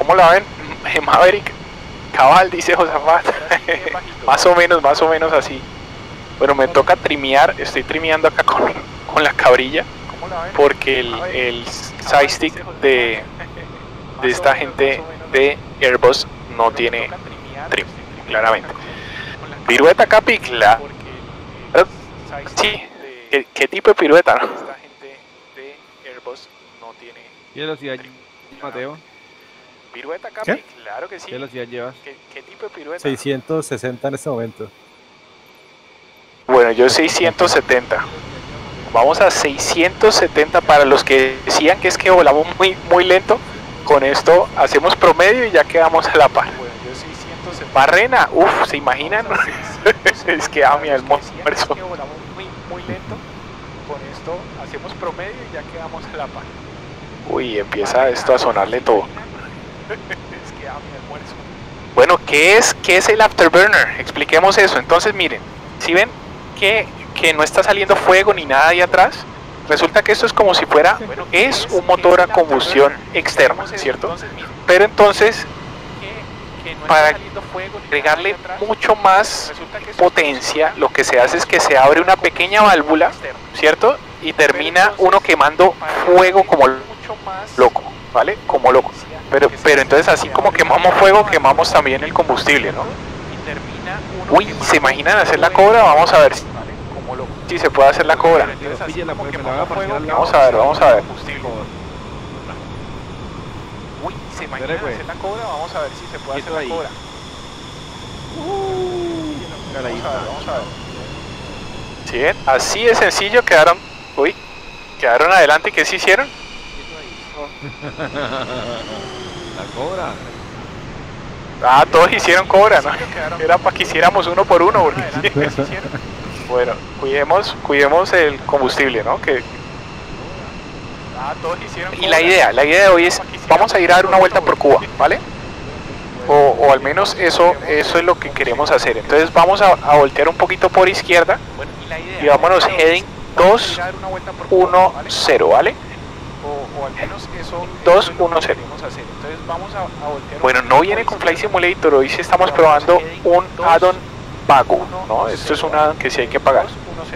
¿Cómo la ven? Maverick, cabal, dice Josafat. Más o menos así. Bueno, me toca trimear, estoy trimeando acá con la cabrilla, porque el side stick de esta gente de Airbus no tiene trim, claramente. Pirueta, Capi, claro. Sí, ¿qué tipo de pirueta, no? ¿Qué velocidad, Mateo? Pirueta, Capi, ¿Qué? claro que sí. ¿Qué velocidad llevas? ¿Qué tipo de pirueta? 660 en este momento. Bueno, yo 670. Vamos a 670 para los que decían que es que volamos muy lento. Con esto hacemos promedio y ya quedamos a la par. Barrena, uff, ¿se imaginan? Es que a mi almuerzo. Muy lento. Con esto hacemos promedio y ya quedamos a la par. Uy, empieza esto a sonarle todo. Es que a mi almuerzo. Bueno, ¿qué es el afterburner? Expliquemos eso. Entonces, miren, si ven que no está saliendo fuego ni nada ahí atrás, resulta que esto es como si fuera, es un motor a combustión externa, ¿cierto? Pero entonces, para agregarle mucho más potencia, lo que se hace es que se abre una pequeña válvula, ¿cierto? Y termina uno quemando fuego como loco, ¿vale? Como loco. Pero entonces así como quemamos fuego, quemamos también el combustible, ¿no? Uy, ¿se imaginan hacer la cobra? Vamos a ver si se puede hacer la cobra. Vamos a ver. Uy, ¿se imaginan hacer la cobra? Vamos a ver si se puede hacer la cobra. Vamos a ver. ¿Sí ven? Así de sencillo quedaron. Uy, quedaron adelante. ¿Qué se hicieron? La cobra. Ah, todos hicieron cobra, ¿no? Era para que hiciéramos uno por uno, porque bueno, cuidemos el combustible, ¿no? Y la idea de hoy es, vamos a ir a dar una vuelta por Cuba, ¿vale? O al menos eso es lo que queremos hacer. Entonces vamos a voltear un poquito por izquierda y vámonos heading 210, ¿vale? O al menos eso 210. Bueno, no viene con Flight Simulator, hoy sí estamos probando un add-on pago, ¿no? Esto es un add-on que sí hay que pagar.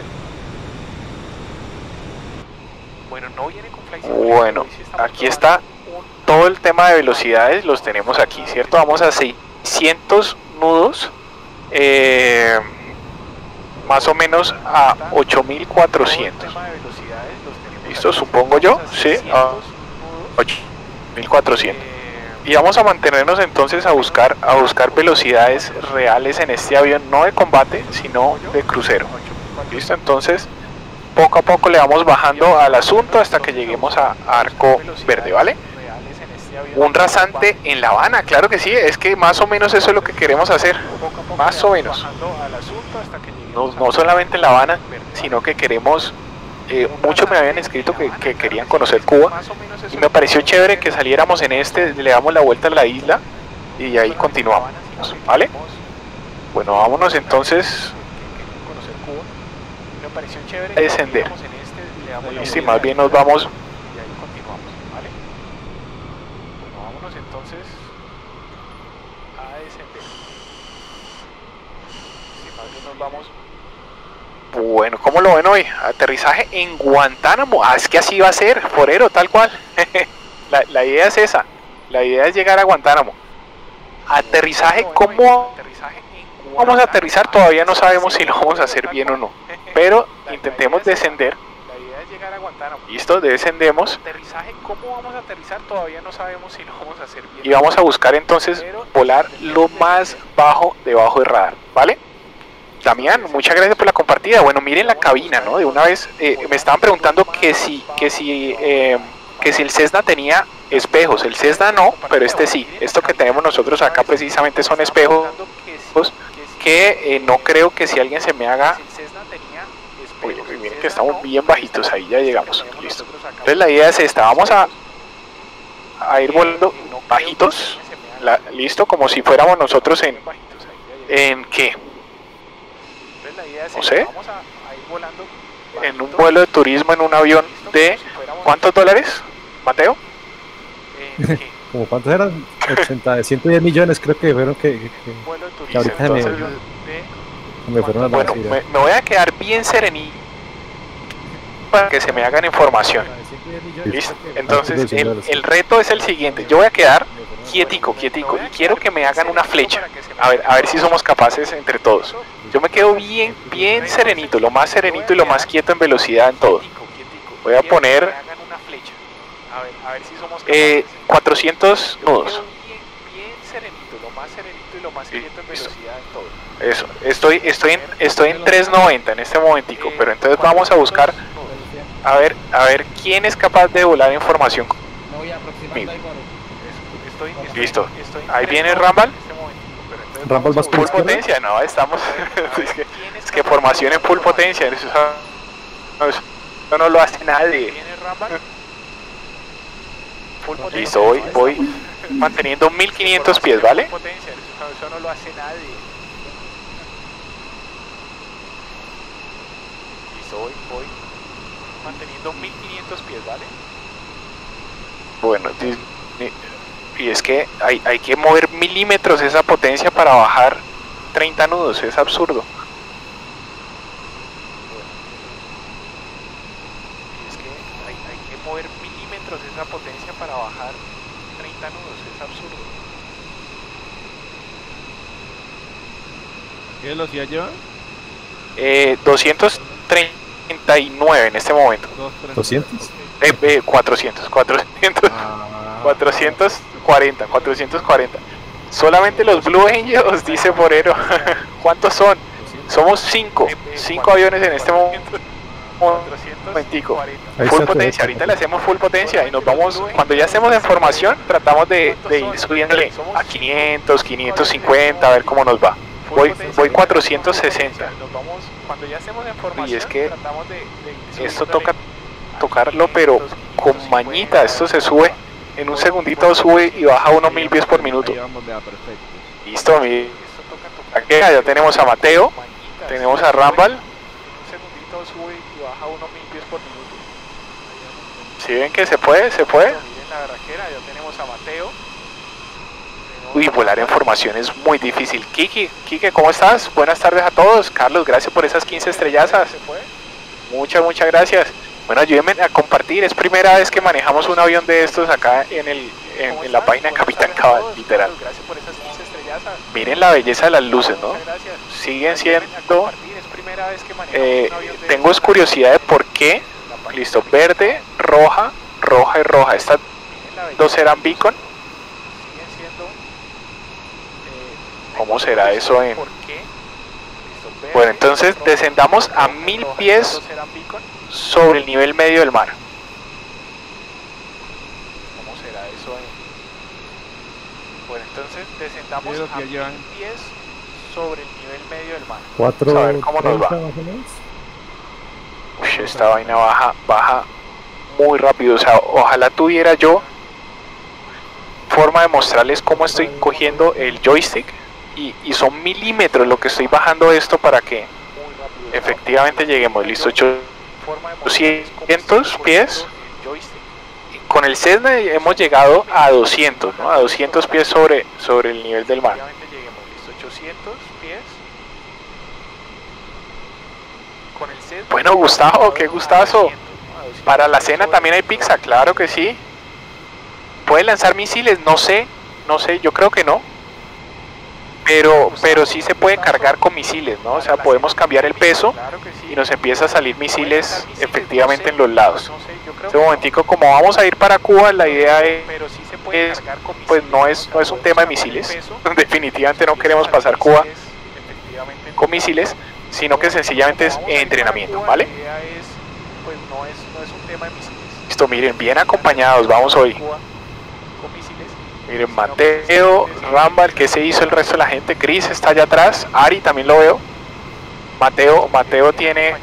Bueno, aquí está todo el tema de velocidades, los tenemos aquí, ¿cierto? Vamos a 600 nudos, más o menos a 8400. ¿Listo? Supongo yo, sí, a 8400. Y vamos a mantenernos entonces a buscar velocidades reales en este avión, no de combate, sino de crucero. ¿Listo? Entonces, poco a poco le vamos bajando al asunto hasta que lleguemos a Arco Verde, ¿vale? Un rasante en La Habana, claro que sí, es que más o menos eso es lo que queremos hacer, más o menos. No solamente en La Habana, sino que queremos... muchos me habían escrito que querían conocer Cuba y me pareció chévere que saliéramos en le damos la vuelta a la isla y ahí continuamos, ¿vale? Bueno, vámonos entonces a descender. Y más bien nos vamos. Bueno, ¿cómo lo ven hoy? Aterrizaje en Guantánamo. Ah, es que así va a ser, forero, tal cual. La idea es esa. La idea es llegar a Guantánamo. Aterrizaje, ¿cómo vamos a aterrizar? Todavía no sabemos si lo vamos a hacer bien o no. Pero intentemos descender. Listo, descendemos. ¿Cómo vamos a aterrizar? Todavía no sabemos si lo vamos a hacer bien. Y vamos a buscar entonces volar lo más bajo debajo del radar, ¿vale? Damián, muchas gracias por la compartida. Bueno, miren la cabina, ¿no? De una vez me estaban preguntando que si el Cessna tenía espejos. El Cessna no, pero este sí. Esto que tenemos nosotros acá precisamente son espejos que no creo que si alguien se me haga... Uy, miren que estamos bien bajitos, ahí ya llegamos. Listo. Entonces la idea es esta, vamos a ir volando bajitos. Listo, como si fuéramos nosotros ¿en qué? No sé, en un vuelo de turismo en un avión de ¿cuántos dólares, Mateo? ¿Como cuántos eran? 110 millones creo que fueron que ahorita me fueron a la Bueno, me voy a quedar bien serenito para que se me hagan información. ¿Listo? Entonces el reto es el siguiente. Yo voy a quedar quietico y quiero que me hagan una flecha. A ver si somos capaces entre todos. Yo me quedo bien serenito, lo más serenito y lo más quieto en velocidad en todo. Voy a poner 400 nudos. Eso, estoy en 390 en este momentico, pero entonces vamos a buscar a ver quién es capaz de volar información conmigo. Listo, ahí viene Rambal. Rumble más Full potencia, no, estamos es que formación en full potencia, eso no lo hace nadie. Listo, voy manteniendo 1500 pies, ¿vale? Eso no lo hace nadie. Listo, voy manteniendo 1500 pies, ¿vale? Bueno, y es que hay que mover milímetros esa potencia para bajar 30 nudos, es absurdo. Es que hay que mover milímetros esa potencia para bajar 30 nudos, es absurdo. ¿Qué velocidad lleva? 239 en este momento. 200. 400. 440. Solamente los Blue Angels, dice Forero. ¿Cuántos son? Somos 5 aviones en este momento. Momentico. Full potencia, ahorita le hacemos full potencia y nos vamos, cuando ya estemos en formación, tratamos de ir subiéndole a 500, 550, a ver cómo nos va. Voy 460. Y es que esto toca tocarlo, pero con mañita, esto se sube. En un segundito sube y baja 1000 pies por minuto. Listo, mire. Aquí ya tenemos a Mateo, tenemos a Rambal. ¿Sí ven que se puede? Uy, volar en formación es muy difícil. Kike, ¿cómo estás? Buenas tardes a todos. Carlos, gracias por esas 15 estrellazas. Muchas gracias. Bueno, ayúdenme a compartir, es primera vez que manejamos un avión de estos acá en la página de Capitán Cabal, literal. Miren la belleza de las luces, ¿no? Siguen siendo... tengo curiosidad de por qué. Listo, verde, roja y roja. Estas dos eran beacon. ¿Cómo será eso en...? Bueno, entonces descendamos a 1000 pies sobre el nivel medio del mar. ¿Cómo será eso en...? Bueno, entonces descendamos a 1000 pies sobre el nivel medio del mar. 4, a ver cómo nos va. Uy, esta vaina baja muy rápido. O sea, ojalá tuviera yo forma de mostrarles cómo estoy cogiendo el joystick. Y son milímetros lo que estoy bajando esto para que efectivamente lleguemos. Listo, 800 pies. Con el Cessna hemos llegado a 200, ¿no? A 200 pies sobre el nivel del mar. Bueno, Gustavo, qué gustazo. Para la cena también hay pizza, claro que sí. ¿Puede lanzar misiles? No sé, yo creo que no. Pero sí se puede cargar con misiles, ¿no? O sea, podemos cambiar el peso y nos empieza a salir misiles efectivamente en los lados. Un momentico, como vamos a ir para Cuba, la idea es pues no es un tema de misiles. Definitivamente no queremos pasar Cuba con misiles, sino que sencillamente es entrenamiento, ¿vale? Listo, miren, bien acompañados vamos hoy. Miren, Mateo, Rambal, ¿qué se hizo el resto de la gente? Chris está allá atrás, Ari también lo veo. Mateo tiene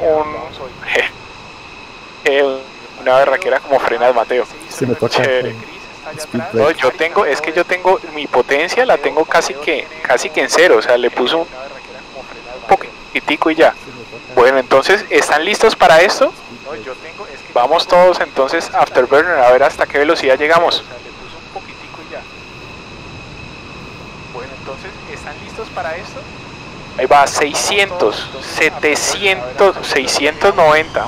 una berraquera como frena de Mateo. Se me toca. No, yo tengo mi potencia la tengo casi que en cero, o sea, le puso un poquitico y ya. Bueno, entonces, ¿están listos para esto? Vamos todos entonces Afterburner a ver hasta qué velocidad llegamos. Bueno, entonces, ¿están listos para esto? Ahí va, 600, 700, 690,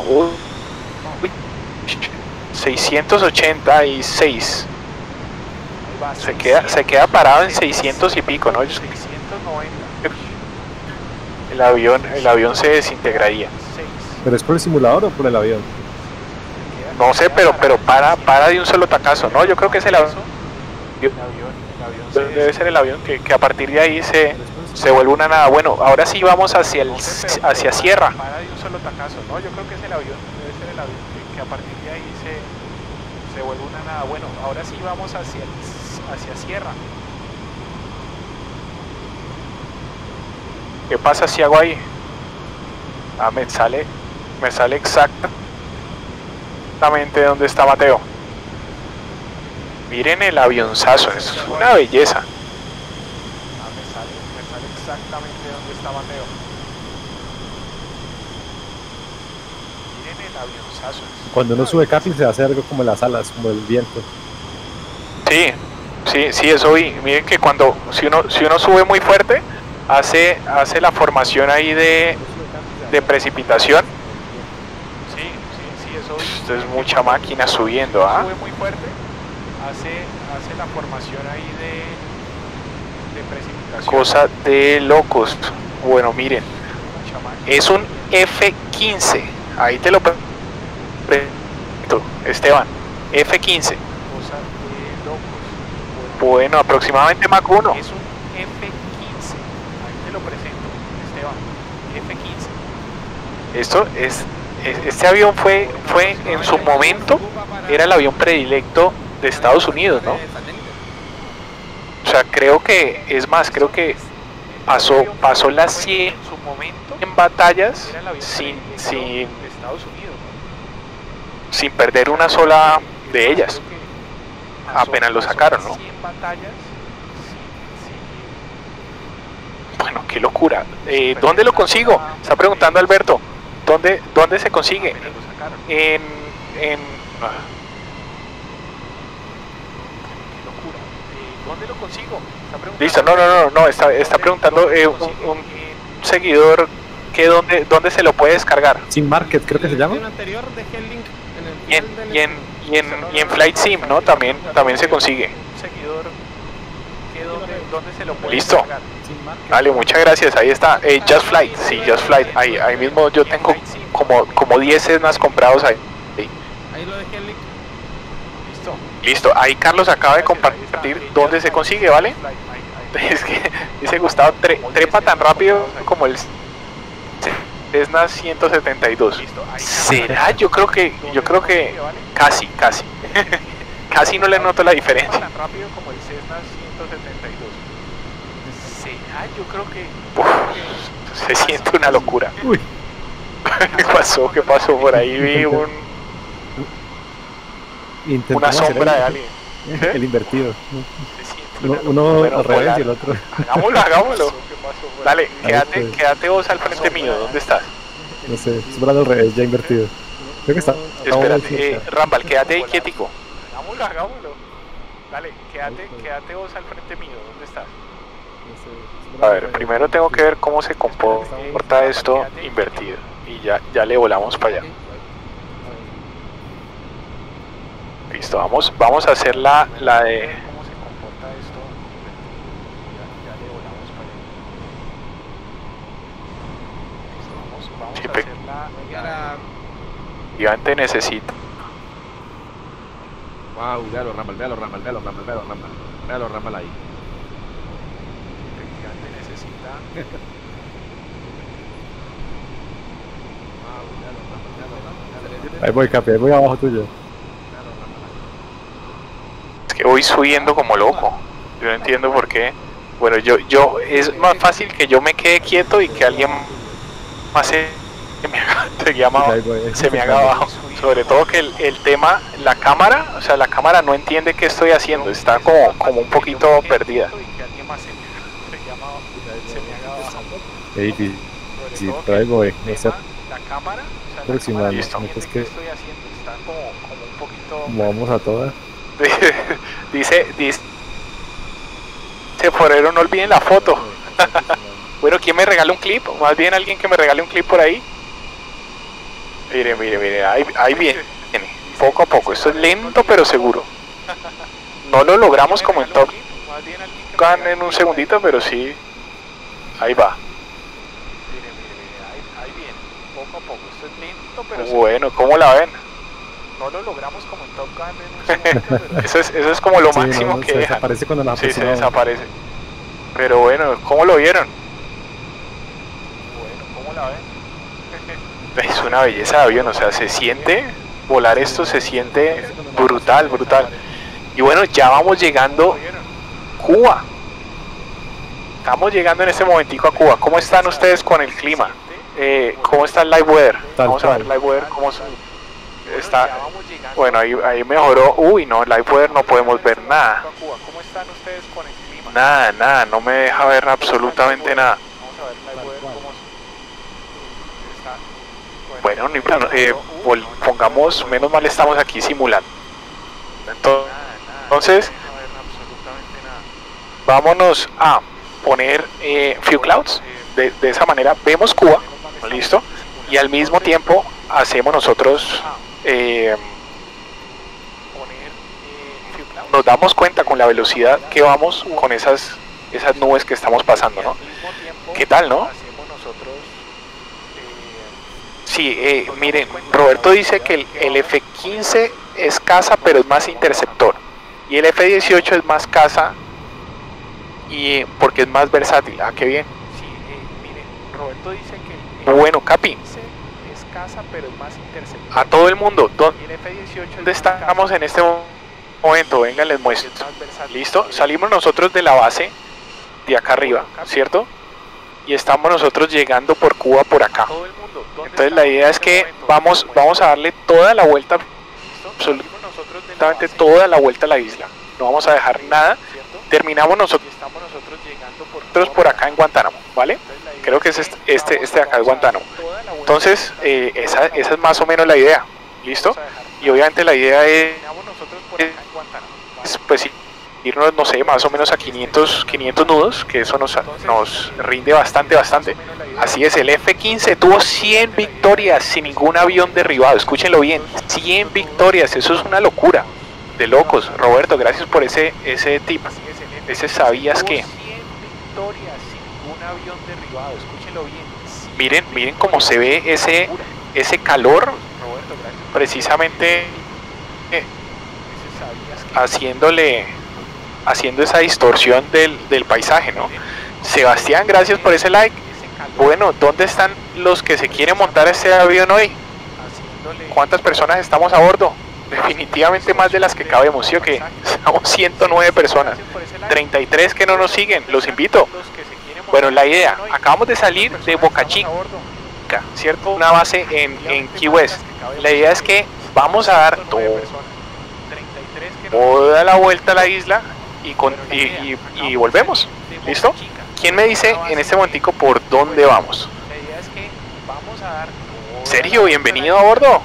686. Se queda parado en 600 y pico, ¿no? 690. El avión se desintegraría. ¿Pero es por el simulador o por el avión? No sé, pero para de un solo tacazo, ¿no? Yo creo que es el avión. Debe ser el avión que a partir de ahí se vuelve una nada. Bueno, ahora sí vamos hacia Sierra. Para de un solo tacazo, ¿no? Yo creo que es el avión. Debe ser el avión que a partir de ahí se vuelve una nada. Bueno, ahora sí vamos hacia Sierra. ¿Qué pasa si hago ahí? Ah, me sale exactamente donde está Mateo. Miren el avionzazo, es una belleza. Ah, me sale exactamente donde está Mateo. Miren el avionzazo. Cuando uno sube casi se hace algo como las alas, como el viento. Sí, eso vi. Miren que si uno sube muy fuerte, hace la formación ahí de precipitación. Sí, eso vi. Esto es mucha máquina subiendo, ¿ah? Sube muy fuerte, hace la formación ahí de precipitación. Cosa de locos. Bueno, miren, es un F-15. Ahí te lo presento, Esteban. F-15. Bueno, aproximadamente Mach 1. Es un F-15. Ahí te lo presento, Esteban. F-15. Este avión fue en su momento, era el avión predilecto de Estados Unidos, ¿no? O sea, creo que pasó las 100 batallas sin perder una sola de ellas. Apenas lo sacaron, ¿no? Bueno, qué locura. ¿Dónde lo consigo? Está preguntando Alberto. ¿Dónde se consigue? ¿Dónde lo consigo? Listo, no, está preguntando un seguidor que dónde se lo puede descargar. Sim Market, creo que se llama. Y en Flight Sim, ¿no? También se consigue. ¿Dónde se lo puede Listo. Descargar? Vale, muchas gracias. Ahí está. Just Flight, sí, Just Flight. Ahí mismo yo tengo como 10 Cessnas comprados ahí. Ahí lo dejé el link. Listo. Ahí Carlos acaba de compartir dónde se consigue, ¿vale? Es que dice Gustavo, trepa tan rápido como el Cessna 172. ¿Será? Yo creo que casi. Casi no le noto la diferencia. Tan rápido como el Cessna 172. ¿Será? Yo creo que se siente una locura. Uy. ¿Qué pasó por ahí? Vi una sombra de alguien. El invertido. Uno al revés y el otro. Hagámoslo. Dale, quédate vos al frente mío. ¿Dónde estás? No sé, es al revés, ya invertido. Creo que está. Espérate, Rambal, quédate ahí quietico. Hagámoslo. Dale, quédate vos al frente mío. ¿Dónde estás? A ver, primero tengo que ver cómo se comporta esto invertido. Y ya le volamos para allá. Listo, vamos a hacer la de... ¿Cómo se comporta esto? Ya le volamos para allá. Listo, vamos a hacer la... Gigante necesito. Wow, véalo Rambal ahí. Gigante necesita... Ahí voy, Capi, ahí voy abajo tuyo. Es que voy subiendo como loco. Yo no entiendo por qué. Bueno, es más fácil que yo me quede quieto y que alguien más se me haga abajo. Sobre todo que el tema, la cámara no entiende qué estoy haciendo. Está como un poquito perdida. Qué difícil. Sí, traigo, no sé. La cámara, aproximadamente. Listo. Es que estoy haciendo, está como un poquito... Como vamos a todas. dice Dice Forero, no olviden la foto. Bueno, ¿quién me regala un clip? O más bien alguien que me regale un clip por ahí. Mire, ahí viene. Poco a poco, esto es lento pero seguro. No lo logramos como en Top Gun en un segundito, pero sí. Ahí va. Ahí viene. Poco a poco, esto es lento pero seguro. Bueno, ¿cómo la ven? No lo logramos como en Top Gun en un segundito, pero eso es como lo máximo que deja. Desaparece cuando la se desaparece. Pero bueno, ¿cómo lo vieron? Bueno, ¿cómo la ven? Es una belleza de avión, o sea, se siente, volar esto se siente brutal. Y bueno, ya vamos llegando a Cuba. Estamos llegando en este momentico a Cuba. ¿Cómo están ustedes con el clima? ¿Cómo está el live weather? Vamos a ver live weather, ¿cómo está? Bueno, ahí mejoró. Uy, no, live weather no podemos ver nada. ¿Cómo están ustedes con el clima? Nada, no me deja ver absolutamente nada. Bueno, pongamos, menos mal estamos aquí simulando. Entonces, vámonos a poner Few Clouds. De esa manera vemos Cuba, listo, y al mismo tiempo hacemos nosotros, nos damos cuenta con la velocidad que vamos con esas nubes que estamos pasando, ¿no? ¿Qué tal, no? Sí, miren, Roberto dice que el F-15 es caza pero es más interceptor, y el F-18 es más caza y porque es más versátil. Ah, qué bien. Sí, miren, Roberto dice que bueno, Capi, es caza pero es más interceptor. A todo el mundo, ¿dónde estamos en este momento? Venga, les muestro. Listo, salimos nosotros de la base de acá arriba, ¿cierto? Y estamos nosotros llegando por Cuba por acá. Entonces la idea es que vamos a darle toda la vuelta, absolutamente toda la vuelta a la isla. No vamos a dejar nada. Terminamos nosotros por acá en Guantánamo, ¿vale? Creo que es este de acá es Guantánamo. Entonces esa es más o menos la idea, ¿listo? Y obviamente la idea es pues irnos, no sé, más o menos a 500 nudos, que eso nos rinde bastante. Así es, el F-15 tuvo 100 victorias sin ningún avión derribado, escúchenlo bien, 100 victorias, eso es una locura, de locos. Roberto, gracias por ese tip, ese sabías que. 100 victorias sin ningún avión derribado, escúchenlo bien. Miren cómo se ve ese calor, precisamente haciendo esa distorsión del paisaje, ¿no? Sebastián, gracias por ese like. Bueno, ¿dónde están los que se quieren montar este avión hoy? ¿Cuántas personas estamos a bordo? Definitivamente más de las que cabemos, ¿sí o qué? Estamos 109 personas, 33 que no nos siguen, los invito. Bueno, la idea, acabamos de salir de Boca Chica, ¿cierto? Una base en Key West. La idea es que vamos a dar toda la vuelta a la isla y volvemos, ¿listo? ¿Quién me dice en este momentico por dónde vamos? Sergio, bienvenido a bordo.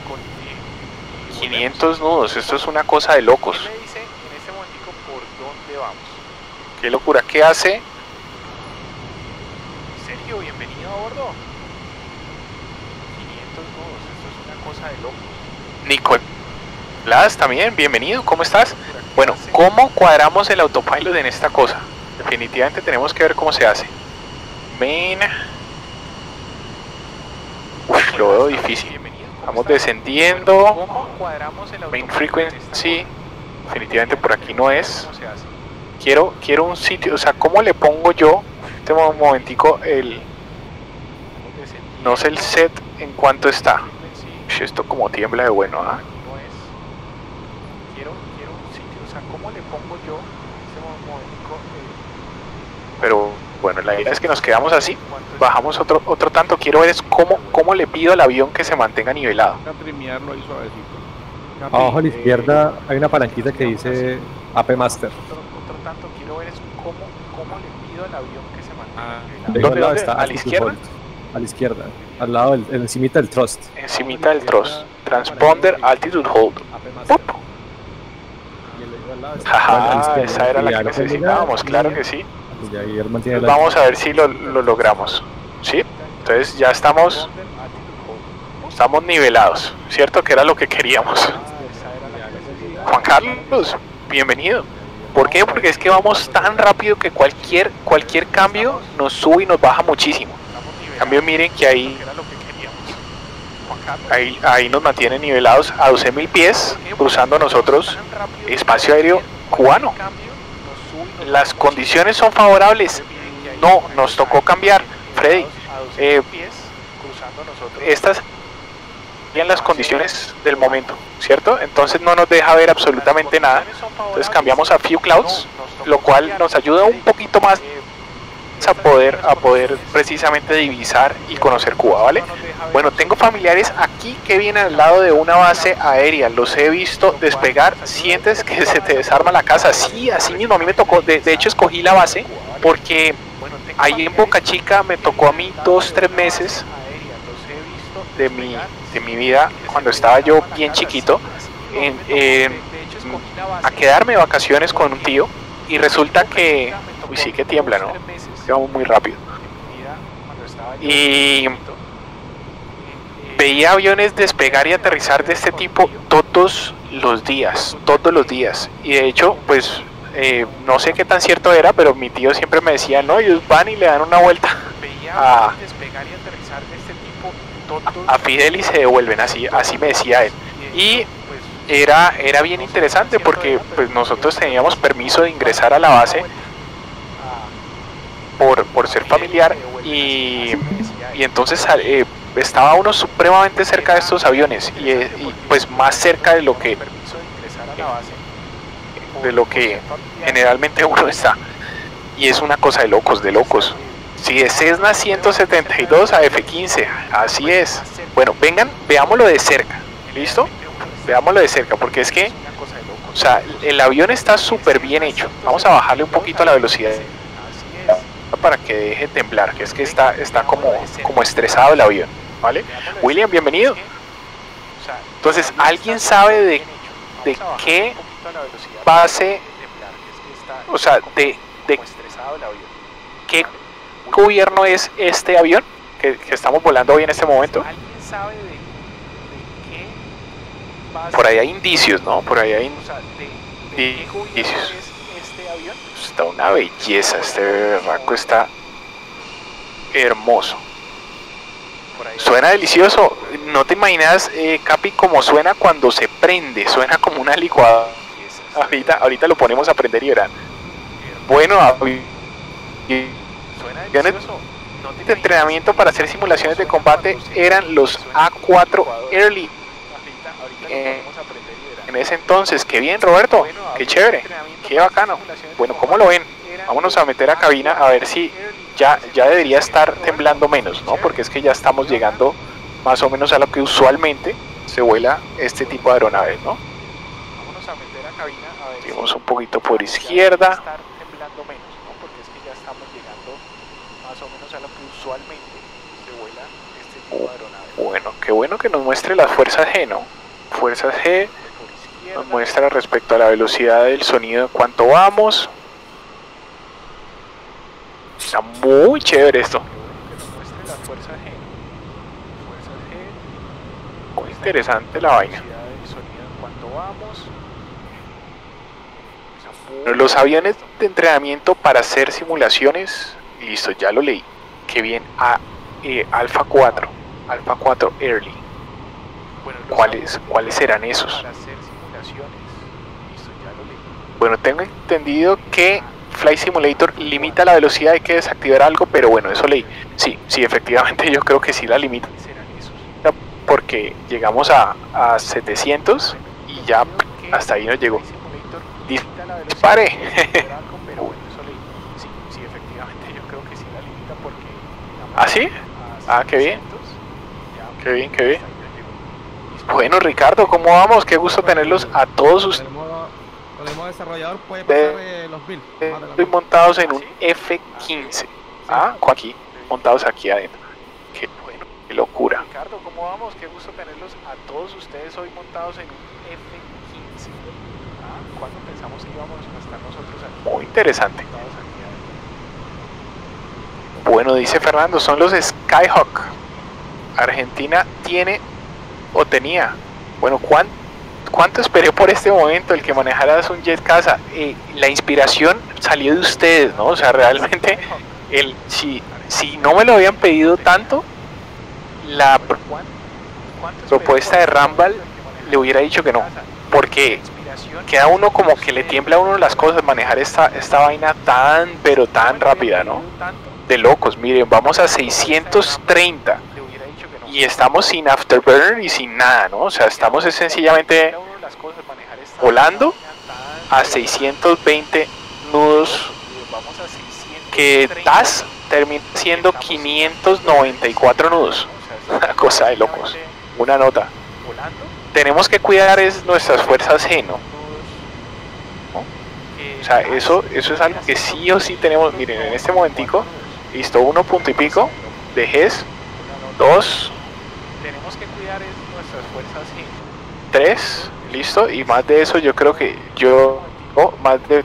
500 nudos, esto es una cosa de locos. ¿Quién me dice en este momentico por dónde vamos? Qué locura, ¿qué hace? Sergio, bienvenido a bordo. 500 nudos, esto es una cosa de locos. Nicolás, también, bienvenido, ¿cómo estás? Bueno, ¿cómo cuadramos el autopilot en esta cosa? Definitivamente tenemos que ver cómo se hace. Main. Uf, lo veo difícil. Vamos descendiendo. Main frequency. Definitivamente por aquí no es. Quiero un sitio, o sea, ¿cómo le pongo yo? Este momentico no sé el set en cuánto está. Esto como tiembla de bueno, ¿ah? ¿Cómo le pongo yo pero bueno, la idea es que nos quedamos así, bajamos otro tanto. Quiero ver es cómo le pido al avión que se mantenga nivelado. Abajo a la izquierda hay una palanquita que dice AP Master. Otro tanto quiero ver es cómo le pido al avión que se mantenga nivelado. ¿Dónde está? ¿A la izquierda? A la izquierda, al lado encimita del thrust. Encimita del thrust. Transponder Altitude Hold. Ajá, esa era la que necesitábamos, claro que sí. Pues vamos a ver si lo logramos. ¿Sí? Entonces ya estamos nivelados, ¿cierto? Que era lo que queríamos. Juan Carlos, bienvenido. ¿Por qué? Porque es que vamos tan rápido que cualquier cambio nos sube y nos baja muchísimo. En cambio, miren que ahí nos mantiene nivelados a 12.000 pies, cruzando nosotros espacio aéreo cubano. Las condiciones son favorables. No, nos tocó cambiar, Freddy. Estas serían las condiciones del momento, ¿cierto? Entonces no nos deja ver absolutamente nada. Entonces cambiamos a Few Clouds, lo cual nos ayuda un poquito más a poder precisamente divisar y conocer Cuba, ¿vale? Bueno, tengo familiares aquí que vienen al lado de una base aérea, los he visto despegar. ¿Sientes que se te desarma la casa? Sí, así mismo, a mí me tocó, de hecho escogí la base porque ahí en Boca Chica me tocó a mí 2-3 meses de mi vida, cuando estaba yo bien chiquito, a quedarme de vacaciones con un tío, y resulta que, uy, sí que tiembla, ¿no? Vamos muy rápido. Y veía aviones despegar y aterrizar de este tipo todos los días, y de hecho, pues, no sé qué tan cierto era, pero mi tío siempre me decía, no, ellos van y le dan una vuelta a Fidel y se devuelven, así me decía él. Y era bien interesante porque pues nosotros teníamos permiso de ingresar a la base por ser familiar, y entonces estaba uno supremamente cerca de estos aviones, y pues más cerca de lo que generalmente uno está, y es una cosa de locos. Sí, de Cessna 172 a F-15, así es. Bueno, vengan, veámoslo de cerca, ¿listo? Veámoslo de cerca, porque es que, o sea, el avión está súper bien hecho. Vamos a bajarle un poquito la velocidad para que deje temblar, que es que está como estresado el avión, ¿vale? William, bienvenido. Entonces, ¿alguien sabe de qué base, o sea, de qué gobierno es este avión que estamos volando hoy en este momento? Por ahí hay indicios, ¿no? Por ahí hay indicios. Está una belleza, este berraco está hermoso. Suena delicioso. No te imaginas, Capi, cómo suena cuando se prende. Suena como una licuadora. Ahorita lo ponemos a prender y verán. Bueno, aviones de entrenamiento para hacer simulaciones de combate eran los A4 Early. En ese entonces, qué bien, Roberto, qué chévere, qué bacano. Bueno, ¿cómo lo ven? Vámonos a meter a cabina a ver si ya debería estar temblando menos, ¿no? Porque es que ya estamos llegando más o menos a lo que usualmente se vuela este tipo de aeronaves, ¿no? Vámonos a meter a cabina a ver. Seguimos un poquito por izquierda. Bueno, qué bueno que nos muestre las fuerzas G, ¿no? Fuerzas G nos muestra respecto a la velocidad del sonido en cuanto vamos. Está muy chévere esto. Muy interesante la vaina. Los aviones de entrenamiento para hacer simulaciones, listo, ya lo leí. Qué bien, Alpha 4 Early. ¿Cuáles serán esos? Bueno, tengo entendido que Flight Simulator limita la velocidad, hay que desactivar algo, pero bueno, eso leí. Sí, efectivamente yo creo que sí la limita, porque llegamos a 700 y ya hasta ahí nos llegó. Dispare. ¿Ah, sí? Ah, qué bien. Qué bien. Bueno, Ricardo, ¿cómo vamos? Qué gusto tenerlos a todos ustedes. Con el modo desarrollador puede pasar los 1000. Estoy montados en un F-15. Aquí, montados aquí adentro. Qué bueno, qué locura. Ricardo, ¿cómo vamos? Qué gusto tenerlos a todos ustedes hoy montados en un F-15. ¿Cuándo Muy interesante. Bueno, dice Fernando, son los Skyhawk. Argentina tiene o tenía. Bueno, ¿cuánto esperé por este momento el que manejaras un jet caza? La inspiración salió de ustedes, ¿no? O sea, realmente, si no me lo habían pedido tanto, la propuesta de Rambal le hubiera dicho que no. Porque queda uno como que le tiembla a uno las cosas manejar esta vaina tan, pero tan rápida, ¿no? De locos. Miren, vamos a 630 y estamos sin afterburner y sin nada, ¿no? O sea, estamos sencillamente volando a 620 nudos, que TAS termina siendo 594 nudos. Una cosa de locos. Una nota. Tenemos que cuidar nuestras fuerzas G, ¿no? O sea, eso es algo que sí o sí tenemos. Miren, en este momentico, listo, 1 punto y pico de Gs, 2, tenemos que cuidar nuestras fuerzas G, 3, listo, y más de eso yo creo que más de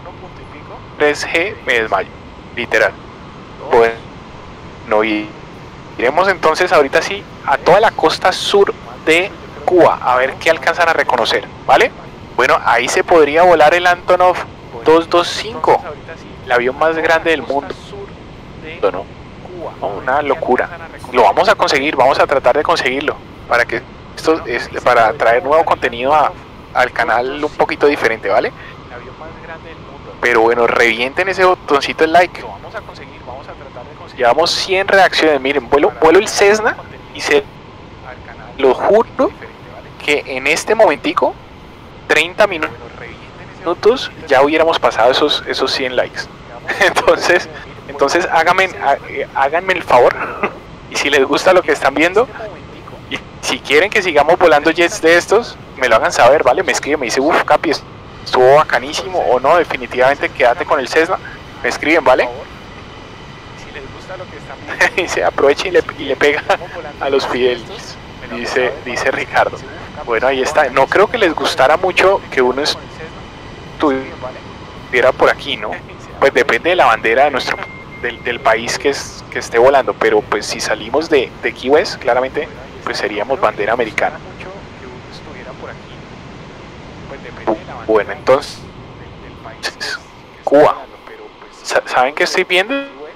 3G me desmayo, literal. Bueno, y iremos entonces ahorita sí a toda la costa sur de Cuba, a ver qué alcanzan a reconocer, ¿vale? Bueno, ahí se podría volar el Antonov 225, el avión más grande del mundo, ¿no? Una locura. Lo vamos a conseguir, vamos a tratar de conseguirlo, para que para traer nuevo contenido al canal un poquito diferente, ¿vale? Pero bueno, revienten ese botoncito de like. Llevamos 100 reacciones, miren, vuelo el Cessna y lo juro que en este momentico 30 minutos ya hubiéramos pasado esos 100 likes. Entonces háganme el favor, y si les gusta lo que están viendo, y si quieren que sigamos volando jets de estos, me lo hagan saber, ¿vale? Me escriben, me dice, uff, Capi, estuvo bacanísimo, o no, definitivamente quédate con el Cessna. Me escriben, ¿vale? Si les gusta lo que están viendo, dice, aprovecha y le pega a los Fidelis, dice Ricardo. Bueno, ahí está. No creo que les gustara mucho que uno estuviera por aquí, ¿no? Pues depende de la bandera de del país que esté volando, pero pues si salimos de Key West, claramente, pues seríamos bandera americana. Bueno, entonces, Cuba. ¿Saben qué estoy viendo?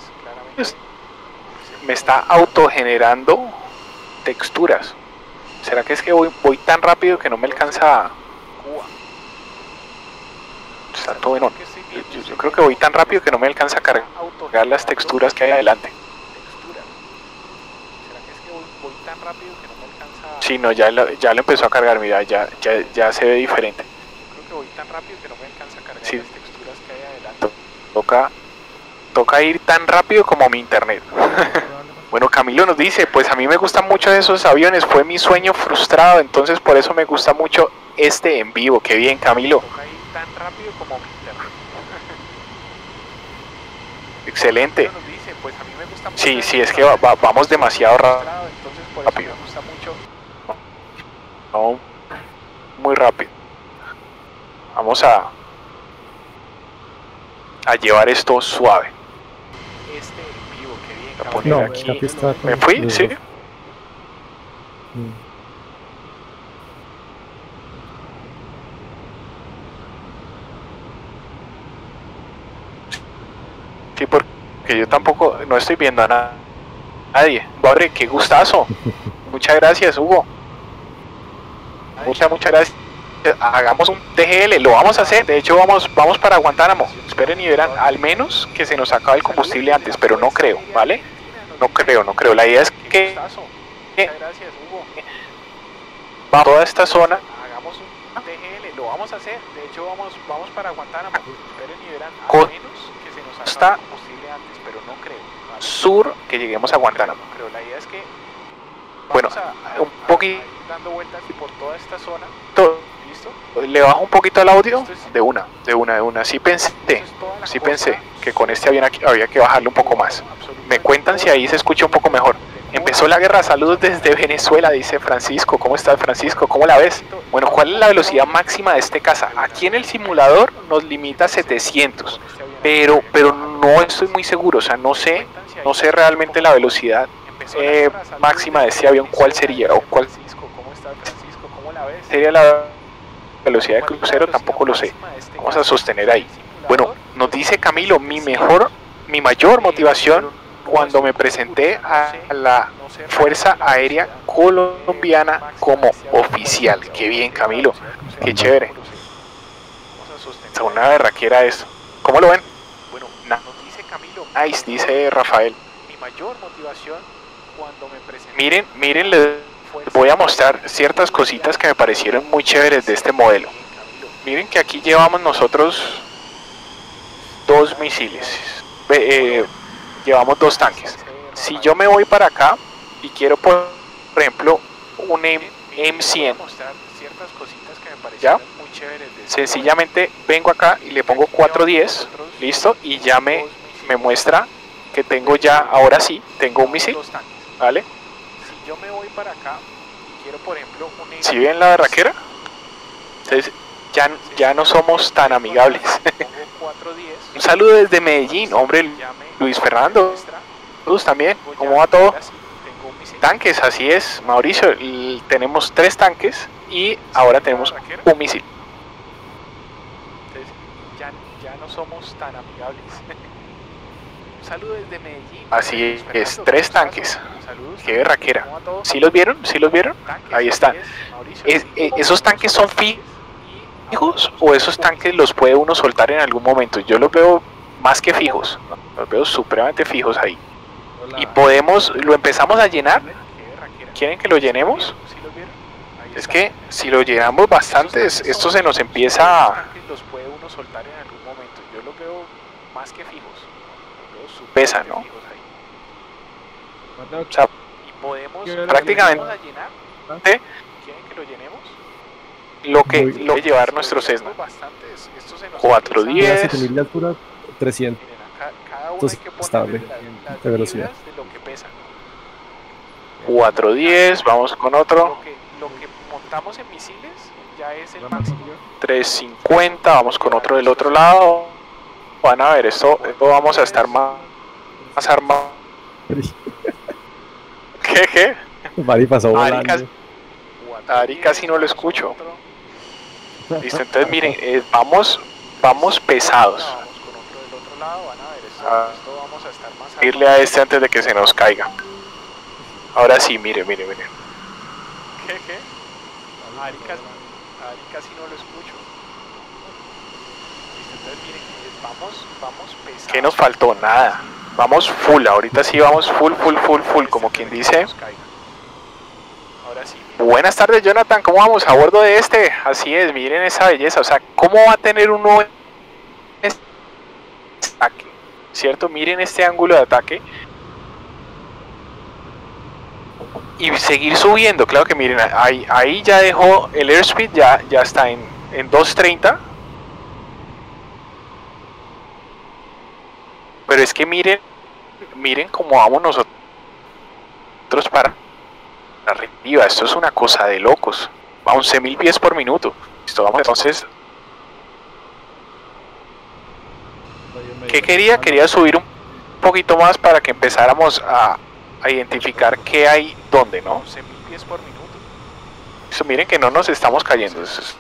Me está autogenerando texturas. ¿Será que es que voy tan rápido que no me alcanza? Está todo en on. Yo creo que voy tan rápido que no me alcanza a cargar las texturas que hay adelante. Sí, no, ya lo empezó a cargar, mira, ya se ve diferente. Creo que voy tan rápido que no me alcanza a cargar las texturas que hay adelante. Toca ir tan rápido como mi internet. Bueno, Camilo nos dice, pues a mí me gustan mucho esos aviones, fue mi sueño frustrado, entonces por eso me gusta mucho este en vivo. Qué bien, Camilo. Toca ir tan rápido como mi internet. Excelente. Sí, es que vamos demasiado rápido. No, muy rápido. Vamos a llevar esto suave. A poner aquí. ¿Me fui? Sí. Sí, porque yo tampoco no estoy viendo a nadie. Padre, qué gustazo. Muchas gracias, Hugo. Muchas gracias. Hagamos un TGL, lo vamos a hacer. De hecho, vamos para Guantánamo. Esperen y verán, al menos que se nos acabe el combustible antes, pero no creo, ¿vale? No creo. La idea es que va a toda esta zona. Hagamos un TGL, lo vamos a hacer. De hecho, vamos para Guantánamo. Esperen y verán, al menos que se nos acabe el combustible antes, pero no creo. ¿Vale? Sur, que lleguemos a Guantánamo. Creo, la idea es que bueno, un poquito dando vueltas por toda esta zona. Le bajo un poquito el audio de una. Sí pensé que con este avión aquí había que bajarle un poco más. Me cuentan si ahí se escucha un poco mejor. Empezó la guerra, saludos desde Venezuela, dice Francisco. ¿Cómo estás, Francisco? ¿Cómo la ves? Bueno, ¿cuál es la velocidad máxima de este caza? Aquí en el simulador nos limita a 700, pero no estoy muy seguro, o sea, no sé realmente la velocidad máxima de este avión, cuál sería, o cuál sería la velocidad de crucero, tampoco lo sé. Vamos a sostener ahí. Bueno, nos dice Camilo, mi mayor motivación cuando me presenté a la Fuerza Aérea Colombiana como oficial. Qué bien, Camilo, qué chévere. Es una berraquera esto. ¿Cómo lo ven? Bueno, nos dice Camilo. Nice, dice Rafael. Mi mayor motivación cuando me presenté. Miren, les voy a mostrar ciertas cositas que me parecieron muy chéveres de este modelo. Miren que aquí llevamos nosotros 2 misiles. Llevamos 2 tanques. Si yo me voy para acá y quiero, por ejemplo, un M100, ¿ya? Sencillamente vengo acá y le pongo 410, listo, y ya me muestra que tengo ya, ahora sí, tengo un misil, ¿vale? Si yo me voy para acá y quiero, por ejemplo, un M100, ¿sí ven la berraquera? Entonces, ya no somos tan amigables. Un saludo desde Medellín, hombre, Luis Fernando. Saludos también, ¿cómo va todo? Tanques, así es, Mauricio, tenemos 3 tanques y ahora tenemos un misil. Entonces, ya no somos tan amigables. Un saludo desde Medellín. Así es, 3 tanques. Qué berraquera. ¿Sí los vieron? ¿Sí los vieron? Ahí están. ¿Esos tanques son fijos o esos tanques los puede uno soltar en algún momento? Yo los veo más que fijos, los veo supremamente fijos ahí. Y lo empezamos a llenar. ¿Quieren que lo llenemos? Es que si lo llenamos bastante, esto se nos empieza a... los puede uno soltar en algún momento. Yo los veo más que fijos. Pesa, ¿no? O sea, y podemos prácticamente... ¿Quieren que lo llenemos? Lo que llevar nuestro Cessna. 410. 300. Entonces, estable de velocidad. 410, vamos con otro. Lo que montamos en misiles ya es el máximo. 350, vamos con otro del otro lado. Van a ver, esto vamos a estar más armados. ¿Qué? Mari pasó volando. Ari casi no lo escucho. Listo, entonces miren, vamos pesados. A irle a este antes de que se nos caiga. Ahora sí, miren. ¿Qué? Ari casi no lo escucho. Listo, entonces miren, vamos pesados. ¿Qué nos faltó? Nada. Vamos full, ahorita sí vamos full, como quien dice. Buenas tardes, Jonathan, ¿cómo vamos? A bordo de este, así es, miren esa belleza, o sea, ¿cómo va a tener uno este ataque? ¿Cierto? Miren este ángulo de ataque. Y seguir subiendo, claro que miren, ahí ya dejó el airspeed, ya está en 230. Pero es que miren cómo vamos nosotros para arriba, esto es una cosa de locos. A 11.000 pies por minuto. Listo, vamos entonces. ¿Qué quería? Quería subir un poquito más para que empezáramos a identificar qué hay dónde, ¿no? 11.000 pies por minuto. Listo, miren que no nos estamos cayendo. Es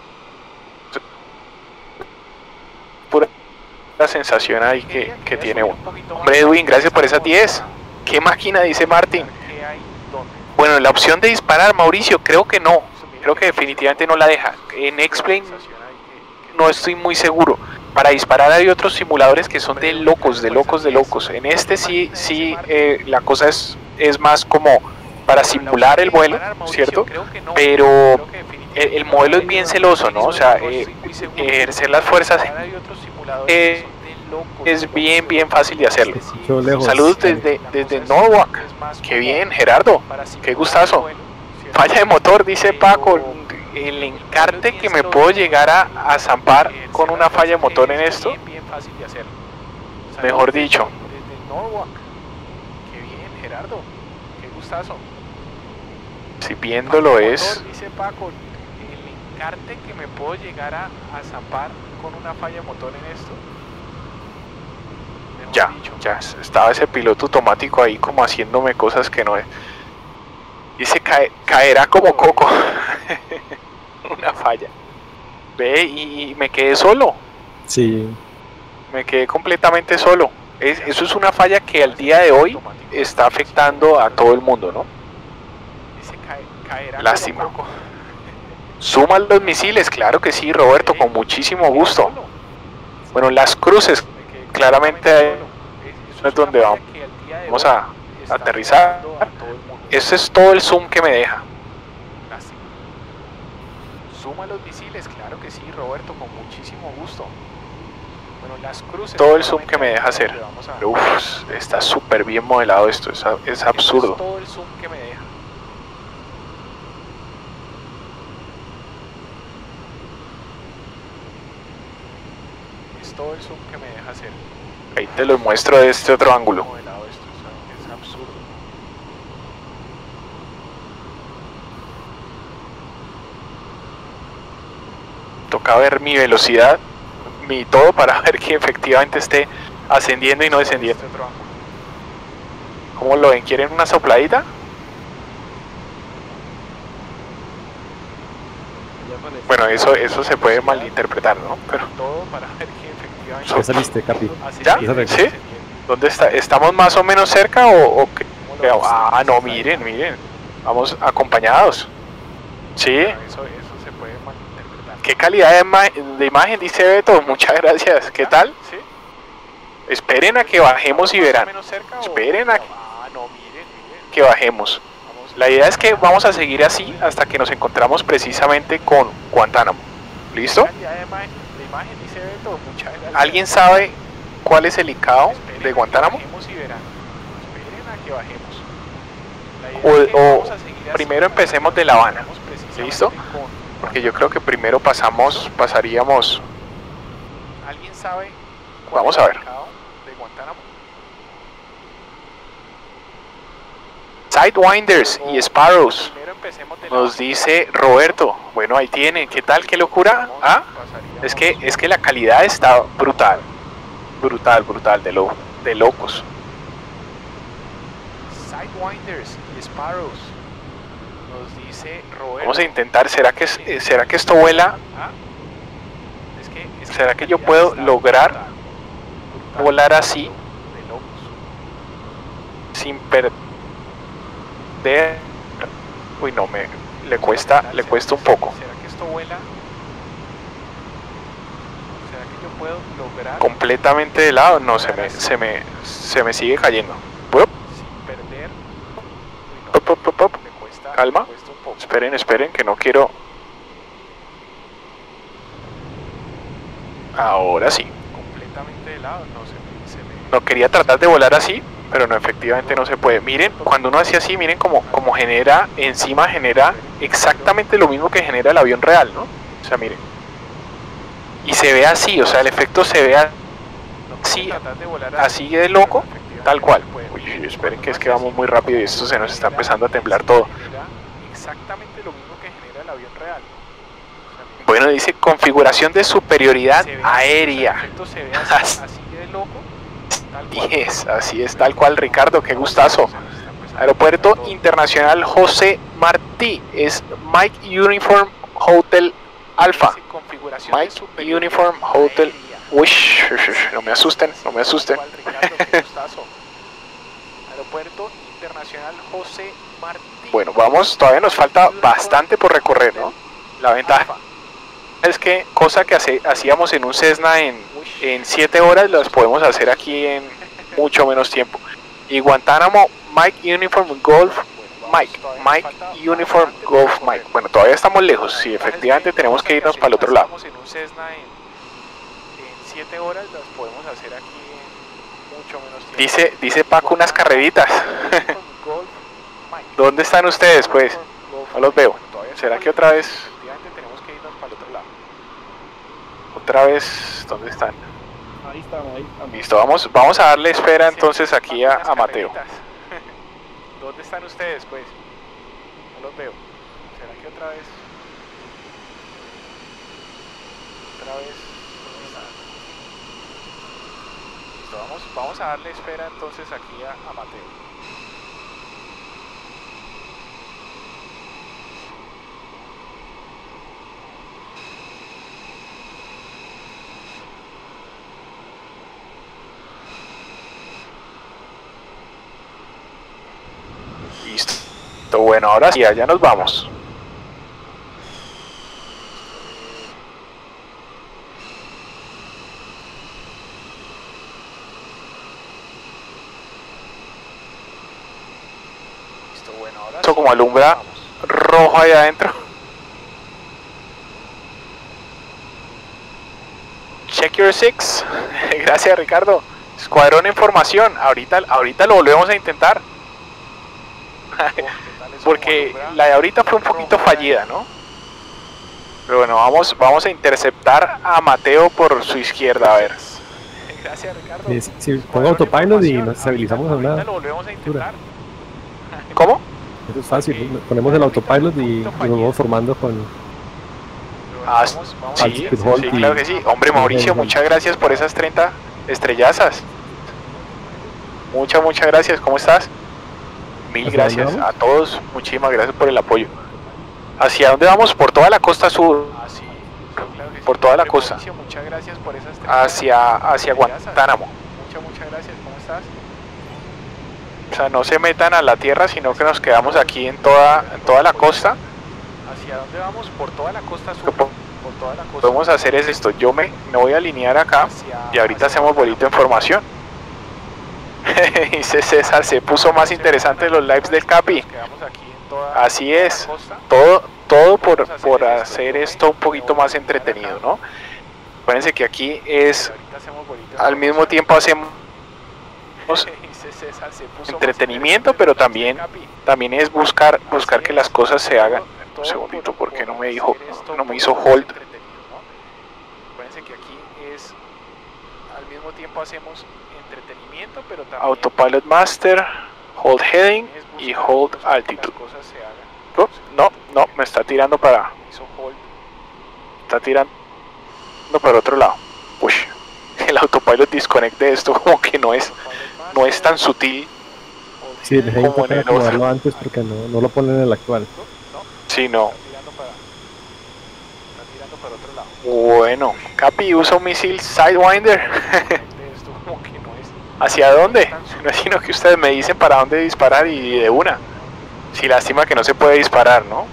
pura la sensación ahí que tiene uno. Hombre, Edwin, gracias por esas 10. ¿Qué máquina? Dice Martín. Bueno, la opción de disparar, Mauricio, creo que no. Creo que definitivamente no la deja. En X-Plane no estoy muy seguro. Para disparar hay otros simuladores que son de locos. En este sí la cosa es más como para simular el vuelo, ¿cierto? Pero el modelo es bien celoso, ¿no? O sea, ejercer las fuerzas es bien fácil de hacerlo. Saludos desde Norwalk. Qué bien, Gerardo, qué gustazo. Falla de motor, dice Paco. El encarte que me puedo llegar a zampar con una falla de motor en esto, mejor dicho. gustazo. Si viéndolo es... Dice Paco, el encarte que me puedo llegar a zampar con una falla de motor en esto. Ya, estaba ese piloto automático ahí como haciéndome cosas que no es. Dice caerá como coco. Una falla. Ve, y me quedé solo. Sí. Me quedé completamente solo. Eso es una falla que al día de hoy está afectando a todo el mundo, ¿no? Lástima. Suman los misiles, claro que sí, Roberto, con muchísimo gusto. Bueno, las cruces, claramente es donde vamos a aterrizar. Ese es todo el zoom que me deja. Suma los misiles, claro que sí, Roberto, con muchísimo gusto. Bueno, las cruces, todo el zoom que me deja hacer. Uf, está súper bien modelado esto, es absurdo. Todo el zoom que me deja. Es todo el zoom que me deja hacer. Ahí te lo muestro de este otro ángulo. Es absurdo. Toca ver mi velocidad, mi todo para ver que efectivamente esté ascendiendo y no descendiendo. ¿Cómo lo ven? ¿Quieren una sopladita? Bueno, eso se puede malinterpretar, ¿no? Pero todo para ver que efectivamente... ¿Ya saliste, Capi? ¿Ya? ¿Sí? ¿Dónde está? ¿Estamos más o menos cerca o qué? Ah, no, miren. Vamos acompañados. Sí. Eso se puede malinterpretar. ¿Qué calidad de imagen, dice Beto? Muchas gracias. ¿Qué tal? ¿Sí? Esperen a que bajemos y verán. Esperen a que bajemos. La idea es que vamos a seguir así hasta que nos encontramos precisamente con Guantánamo. ¿Listo? ¿Alguien sabe cuál es el ICAO de Guantánamo? O primero empecemos de La Habana. ¿Listo? Porque yo creo que primero pasaríamos... ¿Alguien sabe? Vamos a ver. Sidewinders y Sparrows, nos dice Roberto. Bueno, ahí tienen. ¿Qué tal? ¿Qué locura? ¿Ah? Es que la calidad está brutal. Brutal, de locos. Sidewinders y Sparrows, nos dice Roberto. Vamos a intentar. ¿Será que esto vuela? ¿Será que yo puedo lograr volar así sin perder? Uy, no, le cuesta un poco. ¿Será que esto vuela? ¿Será que yo puedo lograr? Completamente de lado, no, se me sigue cayendo. Sin perder. Calma. Esperen, que no quiero. Ahora sí. Completamente de lado, no quería tratar de volar así, pero no, efectivamente no se puede. Miren, cuando uno hace así, miren como genera exactamente lo mismo que genera el avión real, ¿no? O sea, miren. Y se ve así, o sea, el efecto se ve así de loco, tal cual. Uy, esperen que es que vamos muy rápido y esto se nos está empezando a temblar todo. Exactamente lo mismo que genera el avión real. Bueno, dice configuración de superioridad aérea. Así de loco. Así es, tal cual, Ricardo, qué gustazo. Aeropuerto Internacional José Martí, es Mike Uniform Hotel Alpha. Mike Uniform Hotel. Uy, no me asusten. Aeropuerto Internacional José Martí. Bueno, vamos, todavía nos falta bastante por recorrer, ¿no? La ventaja es que cosa que hacíamos en un Cessna en 7 horas, las podemos hacer aquí en mucho menos tiempo. Y Guantánamo, Mike Uniform Golf Mike Uniform Golf Mike. Bueno, todavía estamos lejos, sí, efectivamente tenemos que irnos para el otro lado. En un Cessna en 7 horas, las podemos hacer aquí en mucho menos tiempo. Dice Paco unas carreritas. ¿Dónde están ustedes, pues? No los veo. ¿Será que otra vez? Otra vez, ¿dónde están? Ahí están. Listo, vamos a darle espera entonces aquí a Mateo. ¿Dónde están ustedes, pues? No los veo. ¿Será que otra vez? Otra vez. Listo, vamos a darle espera entonces aquí a Mateo. Listo, bueno, ahora sí, allá nos vamos. Listo, bueno, ahora esto sí, como alumbra rojo allá adentro. Check your six. Gracias, Ricardo. Escuadrón en formación. Ahorita lo volvemos a intentar. Porque la de ahorita fue un poquito fallida, ¿no? Pero bueno, vamos a interceptar a Mateo por su izquierda, a ver. Gracias, Ricardo. Si pongo autopilot y nos estabilizamos a una altura. ¿Cómo? Eso es fácil, ponemos el autopilot y nos vamos formando con... sí, claro que sí. Hombre, Mauricio, muchas gracias por esas 30 estrellazas. Muchas gracias, ¿cómo estás? Mil gracias a todos, muchísimas gracias por el apoyo. ¿Hacia dónde vamos? Por toda la costa sur. Por toda la costa. Muchas gracias por esas hacia Guantánamo. Muchas gracias, ¿cómo estás? O sea, no se metan a la tierra, sino que nos quedamos aquí en toda la costa. ¿Hacia dónde vamos? Por toda la costa sur. Por toda la costa. Podemos hacer es esto, yo me voy a alinear acá y ahorita hacemos bolito en formación. Dice César, se puso más interesante los lives del Capi. Así es, todo por hacer esto un poquito más entretenido, ¿no? Acuérdense que aquí es, al mismo tiempo hacemos entretenimiento, pero también es buscar que las cosas se hagan. Un segundito, porque no me hizo hold. Acuérdense que aquí es, al mismo tiempo hacemos entretenimiento, pero también autopilot master, hold heading y hold altitude. No, me está tirando para otro lado. Uy, el autopilot disconnect de esto como que no es tan sutil. Sí, dejé de acomodarlo antes porque no lo ponen en el actual. Sí, no. Bueno, Capi usa un misil Sidewinder. ¿Hacia dónde? No es sino que ustedes me dicen para dónde disparar y de una. Sí, lástima que no se puede disparar, ¿no?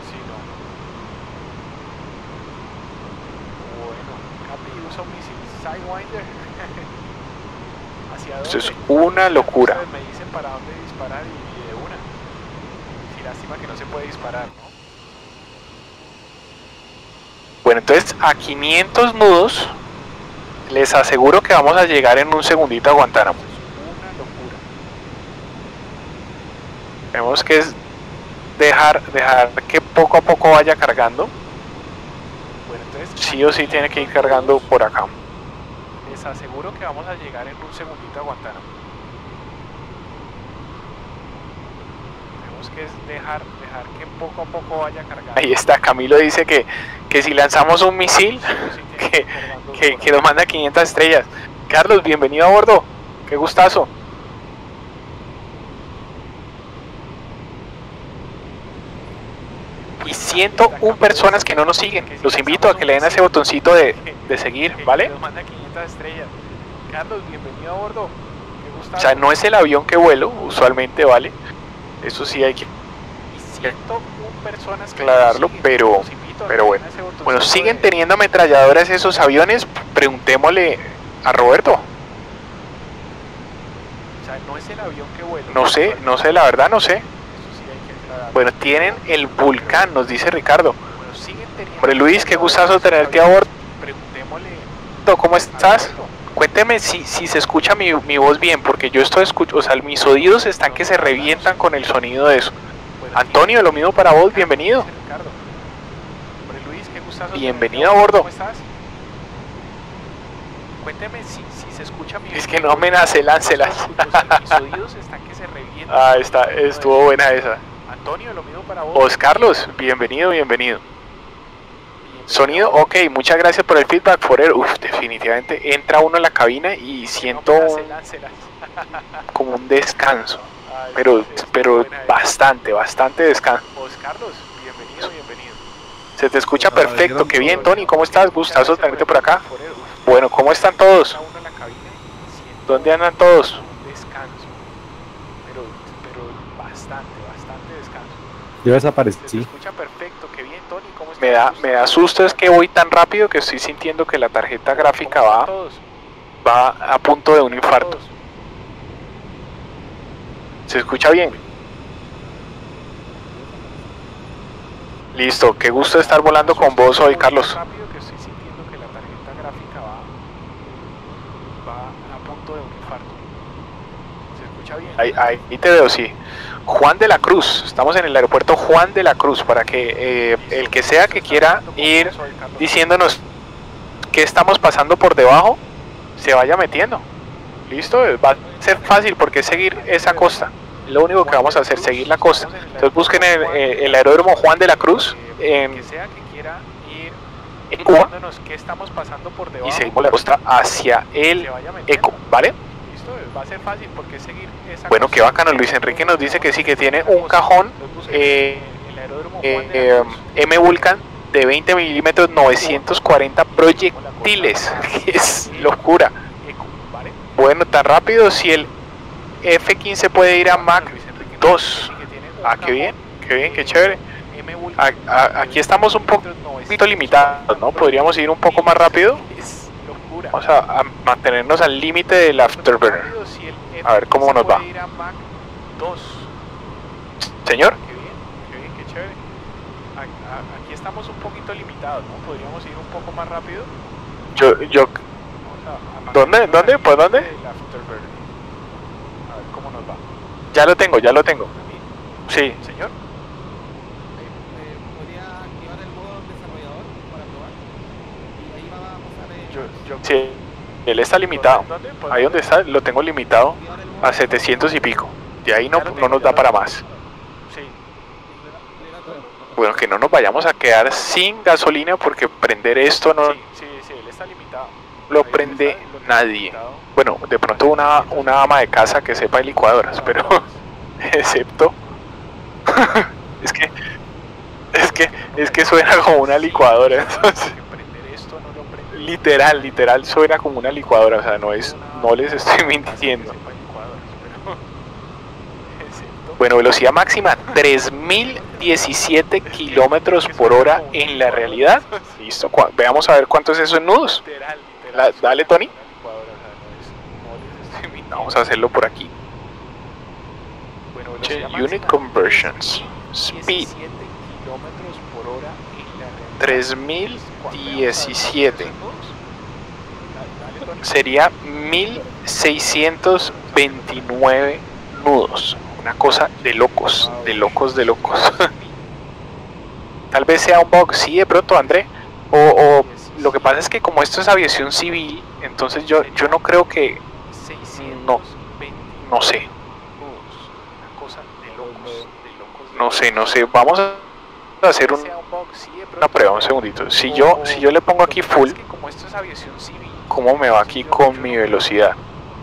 Bueno, Capi usa un misil Sidewinder. ¿Hacia dónde? Esto es una locura. Ustedes me dicen para dónde disparar y de una. Sí, lástima que no se puede disparar, ¿no? Bueno, entonces a 500 nudos les aseguro que vamos a llegar en un segundito a Guantánamo. Una locura. Tenemos que dejar que poco a poco vaya cargando. Bueno, entonces sí o sí tiene que ir cargando por acá. Les aseguro que vamos a llegar en un segundito a Guantánamo. Tenemos que dejar que poco a poco vaya cargando. Ahí está, Camilo dice que si lanzamos un misil que nos manda 500 estrellas. Carlos, bienvenido a bordo, qué gustazo. Y 101 personas que no nos siguen. Los invito a que le den a ese botoncito de seguir, ¿vale? Carlos, bienvenido a bordo. O sea, no es el avión que vuelo usualmente, ¿vale? Eso sí hay que aclararlo, pero bueno. Bueno, siguen teniendo ametralladoras esos aviones. Preguntémosle a Roberto. O sea, no es el avión que vuelo. No sé, la verdad no sé. Bueno, tienen el Vulcán, nos dice Ricardo. Hombre, Luis, qué gustazo tenerte a bordo. Preguntémosle. ¿Cómo estás? Cuénteme si se escucha mi voz bien, porque yo estoy escuchando, o sea, mis oídos están que se revientan con el sonido de eso. Antonio, lo mismo para vos, bienvenido. Bienvenido a bordo. Cuénteme si se escucha bien. Es que no amenace, láncelas. Mis oídos están que se revientan. Ah, estuvo buena esa. Antonio, lo mismo para vos. Carlos, bienvenido, bienvenido. Sonido, ok, muchas gracias por el feedback, Forer. Uf, definitivamente entra uno en la cabina y siento como un descanso. Pero bastante descanso. Carlos, bienvenido, bienvenido. Se te escucha perfecto, qué bien, Tony, ¿cómo estás? Gustazo tenerte por acá. Bueno, ¿cómo están todos? ¿Dónde andan todos? Descanso, pero bastante descanso. Yo desaparecí. Se escucha perfecto, qué bien, Tony, ¿cómo estás? Me da susto es que voy tan rápido que estoy sintiendo que la tarjeta gráfica va a punto de un infarto. ¿Se escucha bien? Listo, qué gusto estar volando con vos hoy, Carlos. Ahí te veo, sí. Juan de la Cruz, estamos en el aeropuerto Juan de la Cruz, para que el que sea que quiera ir diciéndonos qué estamos pasando por debajo, se vaya metiendo. Listo, va a ser fácil porque es seguir esa costa. Lo único que vamos a hacer es seguir la costa. Entonces busquen el aeródromo Juan de la Cruz en Cuba y seguimos la costa hacia el Eco, ¿vale? Va a ser fácil porque seguir esa bueno, qué bacano. Luis Enrique nos dice que sí, que tiene un cajón M Vulcan de 20 milímetros 940 proyectiles. Es locura. Bueno, tan rápido, si el F-15 puede ir a Mach 2. Ah, qué bien, qué chévere. Aquí estamos un poquito limitados, ¿no? Podríamos ir un poco más rápido. Vamos a mantenernos al límite del afterburner. A ver cómo nos va. Señor. Qué chévere. Aquí estamos un poquito limitados, ¿no? Podríamos ir un poco más rápido. ¿Dónde? ¿Por dónde? A ver cómo nos va. Ya lo tengo. Sí. Señor. ¿Podría activar el modo desarrollador para probar? Y ahí va a pasar Sí, él está limitado. Ahí donde está, lo tengo limitado a 700 y pico. De ahí no nos da para más. Bueno, que no nos vayamos a quedar sin gasolina porque prender esto no... Sí, él está limitado. Lo prende nadie. Bueno, de pronto una ama de casa que sepa de licuadoras, pero excepto es que suena como una licuadora, entonces literal suena como una licuadora, o sea, no les estoy mintiendo. Bueno, velocidad máxima 3017 kilómetros por hora en la realidad. Listo, veamos a ver cuánto es eso en nudos. Dale, Tony. Vamos a hacerlo por aquí. Unit conversions. Speed 3017. Sería 1629 nudos. Una cosa de locos. Tal vez sea un bug, sí, de pronto, André. O lo que pasa es que como esto es aviación civil, entonces yo no creo que... No sé. No sé. Vamos a hacer una prueba, un segundito. Si yo le pongo aquí full, ¿cómo me va aquí con mi velocidad?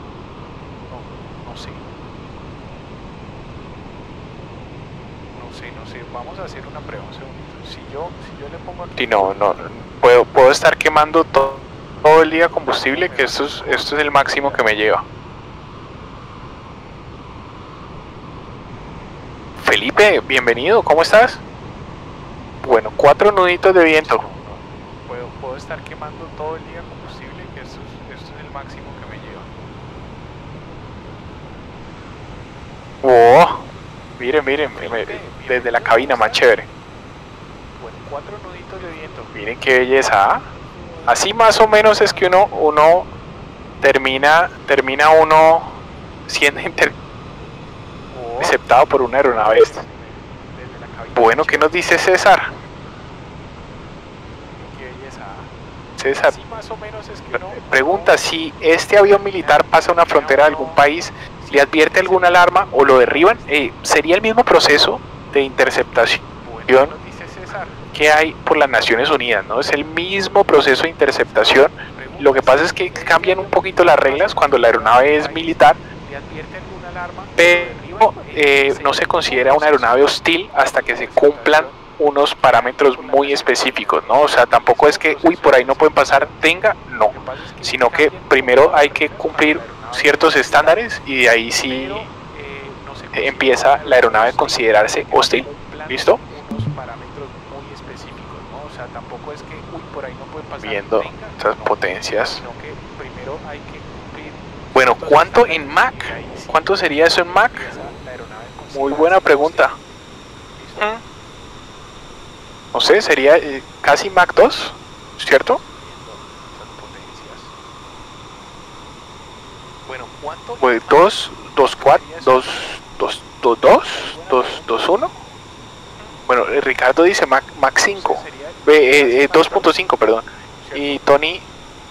No sé. Vamos a hacer una prueba, un segundito. Si yo le pongo aquí... Sí, no. Puedo estar quemando todo el día combustible, que esto es el máximo que me lleva. Felipe, bienvenido, ¿cómo estás? Bueno, 4 nuditos de viento. Puedo estar quemando todo el día combustible, que esto es el máximo que me lleva. ¡Oh! Miren, desde la cabina más chévere. Bueno, 4 nuditos de viento. Miren qué belleza, ¿eh? Así más o menos es que uno termina uno siendo interceptado por una aeronave. Bueno, ¿qué nos dice César? César, pregunta, si este avión militar pasa una frontera de algún país, ¿le advierte alguna alarma o lo derriban? ¿Sería el mismo proceso de interceptación que hay por las Naciones Unidas, ¿no? Es el mismo proceso de interceptación. Lo que pasa es que cambian un poquito las reglas cuando la aeronave es militar, pero no se considera una aeronave hostil hasta que se cumplan unos parámetros muy específicos, ¿no? O sea, tampoco es que, uy, por ahí no pueden pasar, no, sino que primero hay que cumplir ciertos estándares y de ahí sí empieza la aeronave a considerarse hostil. ¿Listo? Viendo estas potencias. Bueno, ¿cuánto en Mach? ¿Cuánto sería eso en Mach? Muy buena pregunta. No sé, sería casi Mach 2, ¿cierto? Pues 2, 2, 4, 2, 2, 2, 2, 2, 2, 1. Bueno, Ricardo dice Mach 5, 2.5, perdón. Y Tony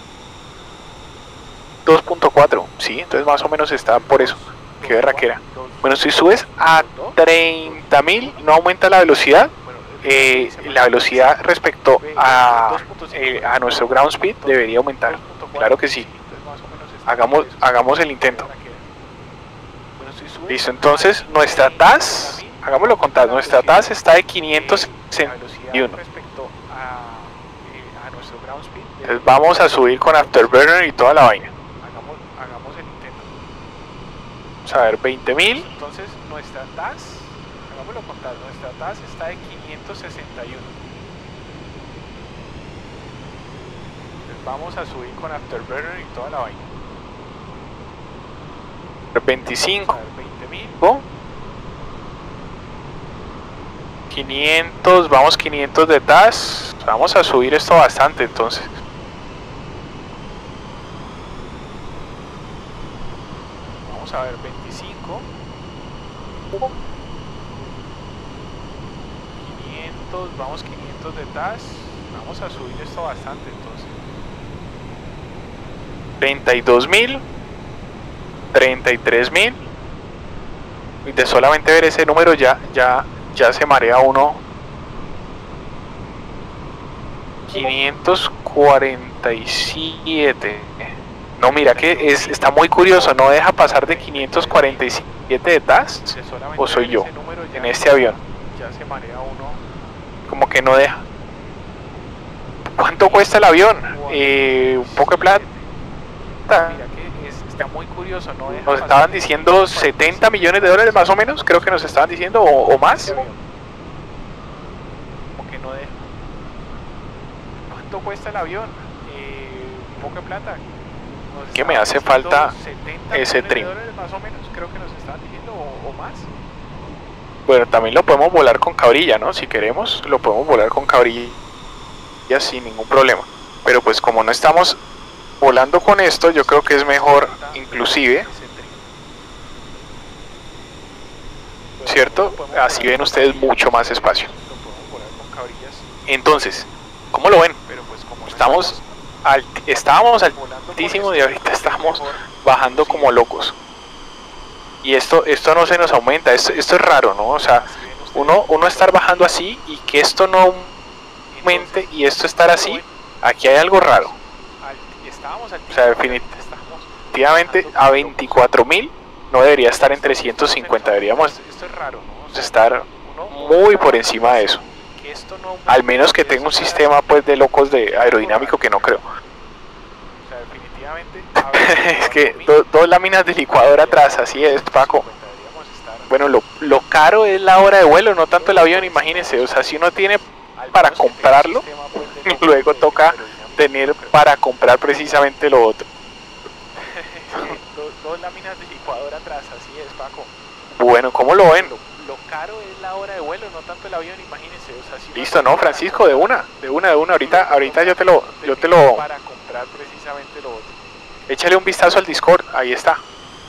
2.4, sí, entonces más o menos está por eso. Qué berraquera. Bueno, si subes a 30.000 no aumenta la velocidad. La velocidad respecto a nuestro ground speed debería aumentar. Claro que sí. Hagamos el intento. Listo, entonces nuestra TAS, hagámoslo contar, nuestra TAS está de 561. Entonces vamos a subir con Afterburner y toda la vaina. Vamos a ver, 20.000. Entonces nuestra TAS, hagámoslo contar, nuestra TAS está de 561. Entonces vamos a subir con Afterburner y toda la vaina. 25. 500, vamos 500 de TAS. Vamos a subir esto bastante entonces. Vamos a ver, 25. 500, vamos 500 de TAS. Vamos a subir esto bastante entonces. 32.000. 33.000. Y de solamente ver ese número ya se marea uno. 547. No, mira que está muy curioso, no deja pasar de 547 de TAS. ¿O soy yo en este avión? Como que no deja. ¿Cuánto cuesta el avión? Un poco de plata. Está muy curioso, ¿no? Nos estaban diciendo 70 millones de dólares más o menos, creo que nos estaban diciendo, o más. Como que no deja. ¿Cuánto cuesta el avión? Un poco de plata. ¿Qué me hace falta ese trim? Más o menos, creo que nos estaban diciendo, o más. Bueno, también lo podemos volar con cabrilla, ¿no? Si queremos, lo podemos volar con cabrilla sin ningún problema. Pero pues como no estamos volando con esto, yo creo que es mejor, inclusive, ¿cierto? Así ven ustedes mucho más espacio. Entonces, ¿cómo lo ven? Estábamos altísimos y ahorita estamos bajando como locos. Y esto no se nos aumenta, esto es raro, ¿no? O sea, uno estar bajando así y que esto no aumente y esto estar así, aquí hay algo raro. O sea, definitivamente a 24.000 no debería estar en 350, deberíamos estar muy por encima de eso. Al menos que tenga un sistema pues de locos de aerodinámico, que no creo. Es que dos láminas de licuadora atrás, así es, Paco. Bueno, lo caro es la hora de vuelo, no tanto el avión, imagínense. O sea, si uno tiene para comprarlo, luego toca tener para comprar precisamente lo otro. Dos láminas de licuadora atrás, así es, Paco. Bueno, ¿cómo lo ven? Lo caro es la hora de vuelo, no tanto el avión, imagínense. O sea, si listo, no, Francisco, de una. Ahorita yo te lo para comprar precisamente lo otro. Échale un vistazo al Discord, ahí está.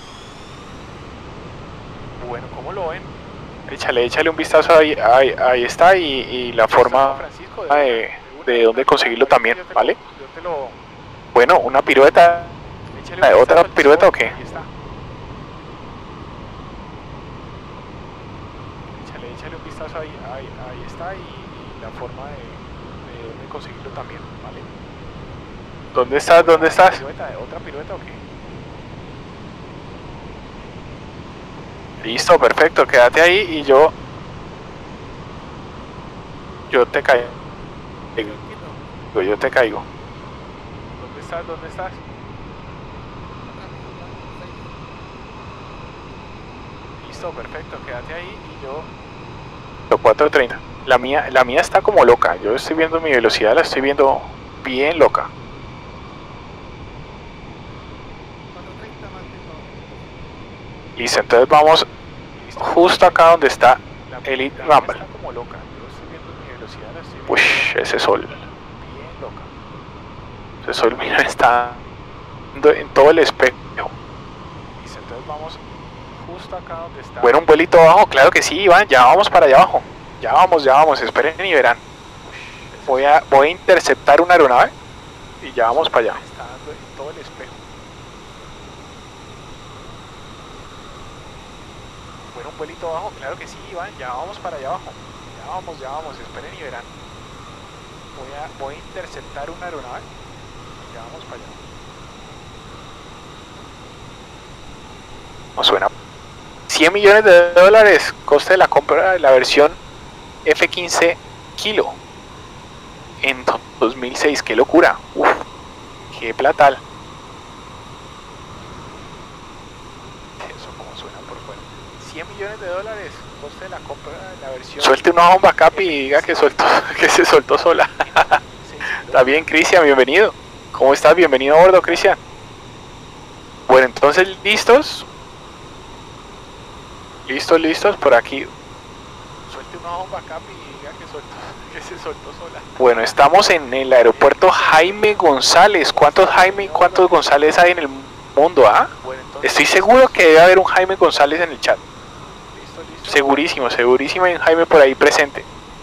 Bueno, ¿cómo lo ven? Échale un vistazo ahí está y la forma de dónde conseguirlo también, ¿vale? te lo... Bueno, una pirueta. ¿Otra pirueta o qué? Ahí está. Échale un vistazo ahí, ahí está, y la forma de conseguirlo también, ¿vale? ¿Dónde estás? ¿Dónde estás? ¿Otra pirueta o qué? Listo, perfecto, quédate ahí y yo te caigo. Yo te caigo. ¿Dónde estás? ¿Dónde estás? Listo, perfecto, quédate ahí y yo... 4:30. La mía está como loca. Yo estoy viendo mi velocidad, la estoy viendo bien loca. Listo, entonces vamos justo acá donde está Elite Rumble. Uy, ese sol. Ese sol, mira, está en todo el espejo. Listo, entonces vamos justo acá donde está. Bueno, un vuelito abajo, claro que sí, Iván, ya vamos para allá abajo. Ya vamos, esperen y verán. Voy a interceptar una aeronave y ya vamos para allá. Está dando en todo el espejo. Bueno, un vuelito abajo, claro que sí, Iván, ya vamos para allá abajo. Ya vamos, esperen y verán. Voy a interceptar una aeronave y ya vamos para allá. Nos suena. 100 millones de dólares, coste de la compra de la versión F-15 Kilo en 2006, qué locura, uff, qué platal. Eso como suena por fuera. 100 millones de dólares, coste de la compra de la versión. Suelte una bomba, Capi, y diga que se soltó sola. Está bien, Cristian, bienvenido. ¿Cómo estás? Bienvenido a bordo, Cristian. Bueno, entonces, ¿listos? Listos por aquí. Suelte una bomba, Capi, y diga que se soltó sola. Bueno, estamos en el aeropuerto Jaime González. ¿Cuántos Jaime y cuántos González hay en el mundo? ¿Ah? Bueno, estoy seguro que debe haber un Jaime González en el chat. Listo. Segurísimo hay un Jaime por ahí presente.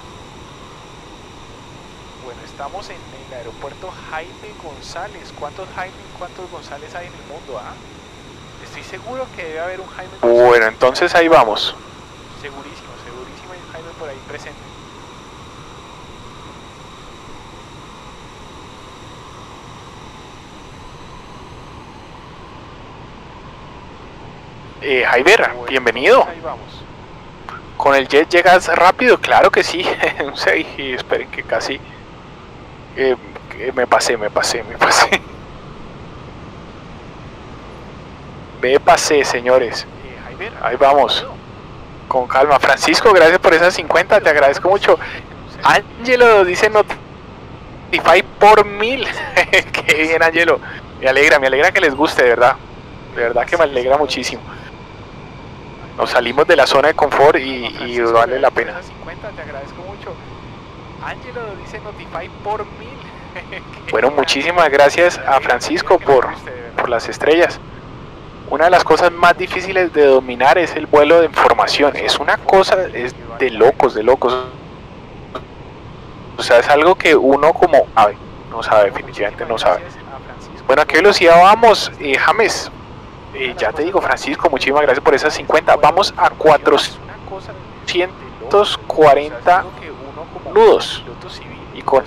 Bueno, estamos en el aeropuerto Jaime González. ¿Cuántos Jaime y cuántos González hay en el mundo? ¿Ah? Estoy seguro que debe haber un Jaime González. Bueno, entonces ahí vamos. Segurísimo hay un Jaime por ahí presente. Jaiber, bienvenido. Ahí vamos. ¿Con el jet llegas rápido? Claro que sí. Un 6 y esperen que casi me pasé. Me pasé, señores. Ahí vamos. Con calma. Francisco, gracias por esas 50, te agradezco mucho. Angelo dice Notify por 1000. Qué bien, Angelo. Me alegra que les guste, de verdad. De verdad que me alegra muchísimo. Nos salimos de la zona de confort y vale la pena. 50, te agradezco mucho. Angelo dice Notify por 1000. Bueno, muchísimas gracias a Francisco por las estrellas. Una de las cosas más difíciles de dominar es el vuelo de información. Es una cosa de locos. O sea, es algo que uno como no sabe, definitivamente no sabe. Bueno, ¿a qué velocidad vamos, James? Ya te digo, Francisco, muchísimas gracias por esas 50. Vamos a 440 nudos. Y con...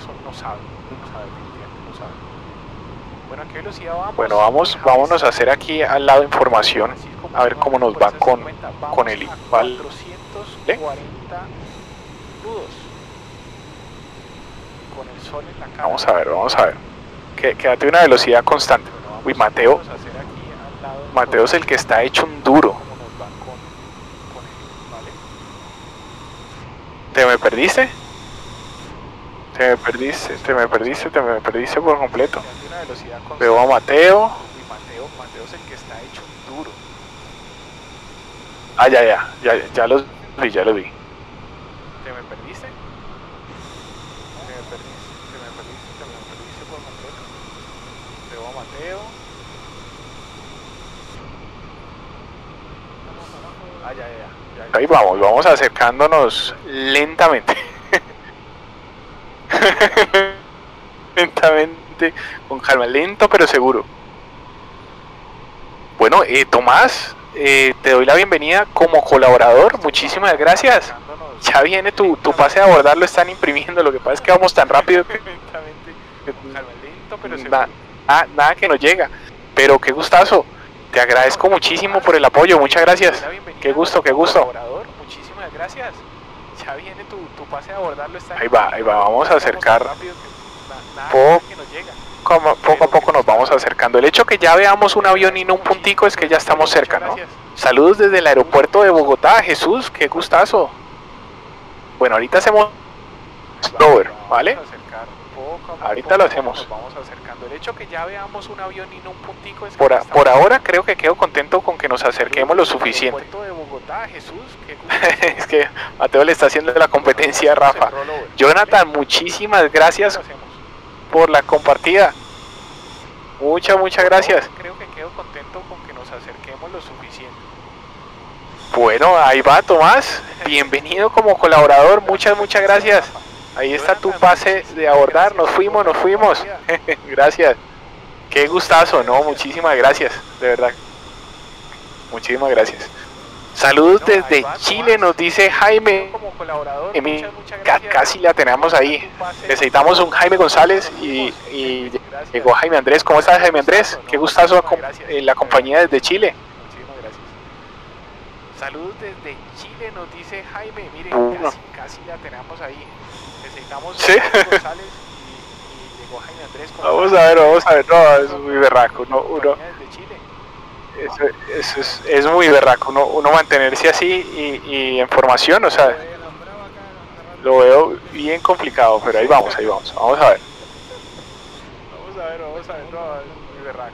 Bueno, vámonos a hacer aquí al lado información. A ver cómo nos va con el IPAL. Vamos a ver. Quédate una velocidad constante. Uy, Mateo es el que está hecho un duro. ¿Te me perdiste? Te me perdiste por completo. Veo a Mateo. Mateo es el que está hecho un duro. Ya los vi. ¿Te me perdiste? Te me perdiste por completo. Veo a Mateo. Ahí vamos acercándonos lentamente. Efectivamente, con calma, lento pero seguro. Bueno, Tomás, te doy la bienvenida como colaborador, muchísimas gracias. Ya viene tu pase de abordar, lo están imprimiendo, lo que pasa es que vamos tan rápido que nada que nos llega, pero qué gustazo, te agradezco muchísimo por el apoyo, muchas gracias, qué gusto, muchísimas gracias. Ya viene tu pase de abordar, lo están imprimiendo. Ahí va, vamos a acercar poco a poco nos vamos acercando. El hecho que ya veamos un avión y no un puntico es que ya estamos cerca, ¿no? Saludos desde el aeropuerto de Bogotá, Jesús, qué gustazo. Bueno, ahorita hacemos rover, ¿vale? Ahorita lo hacemos. Vamos acercando. El hecho que ya veamos un avión y no un puntico es por ahora creo que quedo contento con que nos acerquemos lo suficiente. Es que Mateo le está haciendo la competencia a Rafa. Jonathan, muchísimas gracias por la compartida. Muchas gracias. Creo que quedo contento con que nos acerquemos lo suficiente. Bueno, ahí va Tomás, bienvenido como colaborador, muchas gracias. Ahí está tu pase de abordar, nos fuimos. Gracias. Qué gustazo, no, muchísimas gracias, de verdad. Muchísimas gracias. Saludos desde Chile, nos dice Jaime. Casi la tenemos ahí. Necesitamos un Jaime González y llegó Jaime Andrés. ¿Cómo estás, Jaime Andrés? Qué gustazo la compañía desde Chile. Saludos desde Chile, nos dice Jaime. Miren, casi la tenemos ahí. Necesitamos un Jaime González y llegó Jaime Andrés. Vamos a ver, no, es muy berraco. Eso es muy berraco, uno mantenerse así y en formación, o sea, lo veo bien complicado, pero ahí vamos a ver. Vamos a ver, no, es muy berraco,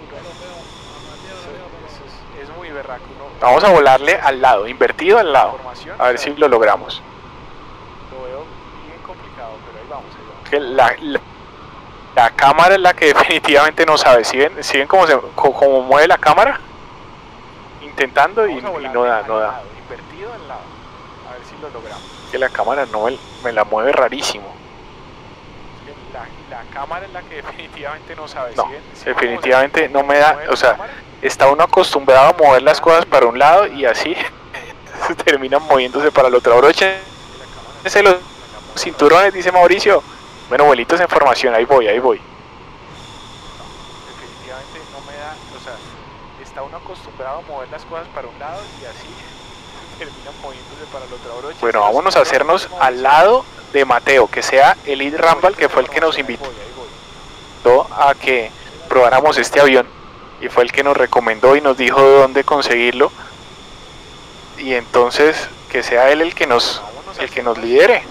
es muy berraco, vamos a volarle al lado, invertido al lado, a ver si lo logramos. Lo veo bien complicado, pero ahí vamos. Que la cámara es la que definitivamente no sabe. ¿Sí ven cómo mueve la cámara? Intentando y no da. Invertido al lado. A ver si lo logramos. Que la cámara no me la mueve rarísimo. La cámara es la que definitivamente no sabe. No, definitivamente no me da. O sea, está uno acostumbrado a mover las cosas para un lado y así terminan moviéndose para el otro. Abróchense los cinturones, dice Mauricio. Bueno, vuelitos en formación, ahí voy. Definitivamente no me da, o sea, está uno acostumbrado a mover las cosas para un lado y así terminan moviéndose para el otro. Bueno, vámonos a hacernos al lado de Mateo, que sea Elite Rambal, que fue el que nos invitó a que probáramos este avión y fue el que nos recomendó y nos dijo dónde conseguirlo, y entonces que sea él el que nos lidere.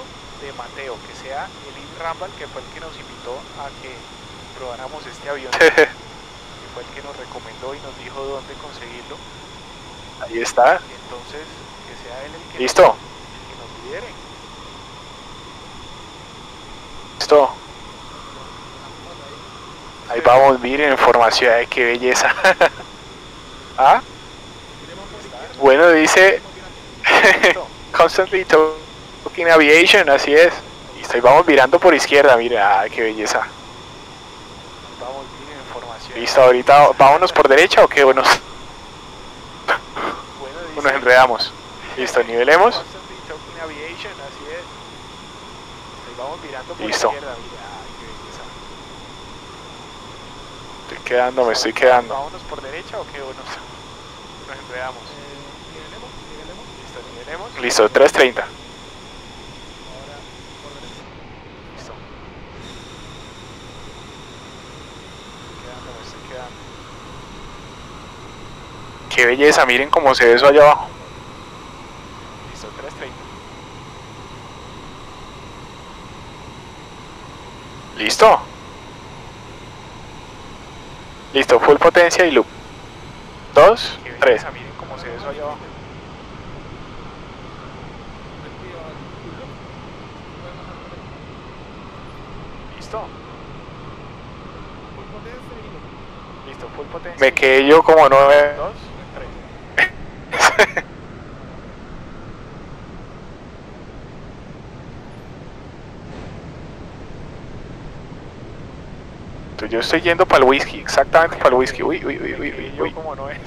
Rambal, que fue el que nos invitó a que probáramos este avión, que fue el que nos recomendó y nos dijo dónde conseguirlo. Ahí está. Entonces, que sea él el que, ¿listo? El que nos lidere. Listo. Ahí vamos, miren, información, ay, qué belleza. ¿Ah? Bueno, dice Constantly Talking Aviation, así es. Listo, y vamos mirando por izquierda, mira, qué belleza. Vamos, miren, información. Listo, ahorita vámonos por derecha o qué, bueno, nos enredamos. Listo, nivelemos. Listo. Me estoy quedando. ¿Vámonos por derecha o qué? Nos enredamos. Listo, nivelemos. Listo, 330. Listo. Me estoy quedando. Qué belleza, miren cómo se ve eso allá abajo. Listo, 330. Listo. Listo, full potencia y loop. 2, 3. Miren cómo se ve eso allá abajo. Listo. Listo, full potencia. Me quedé yo como 9. 2, 3. yo estoy yendo para el whisky, exactamente para el whisky. Uy, uy, uy, uy, uy, uy. Como no es.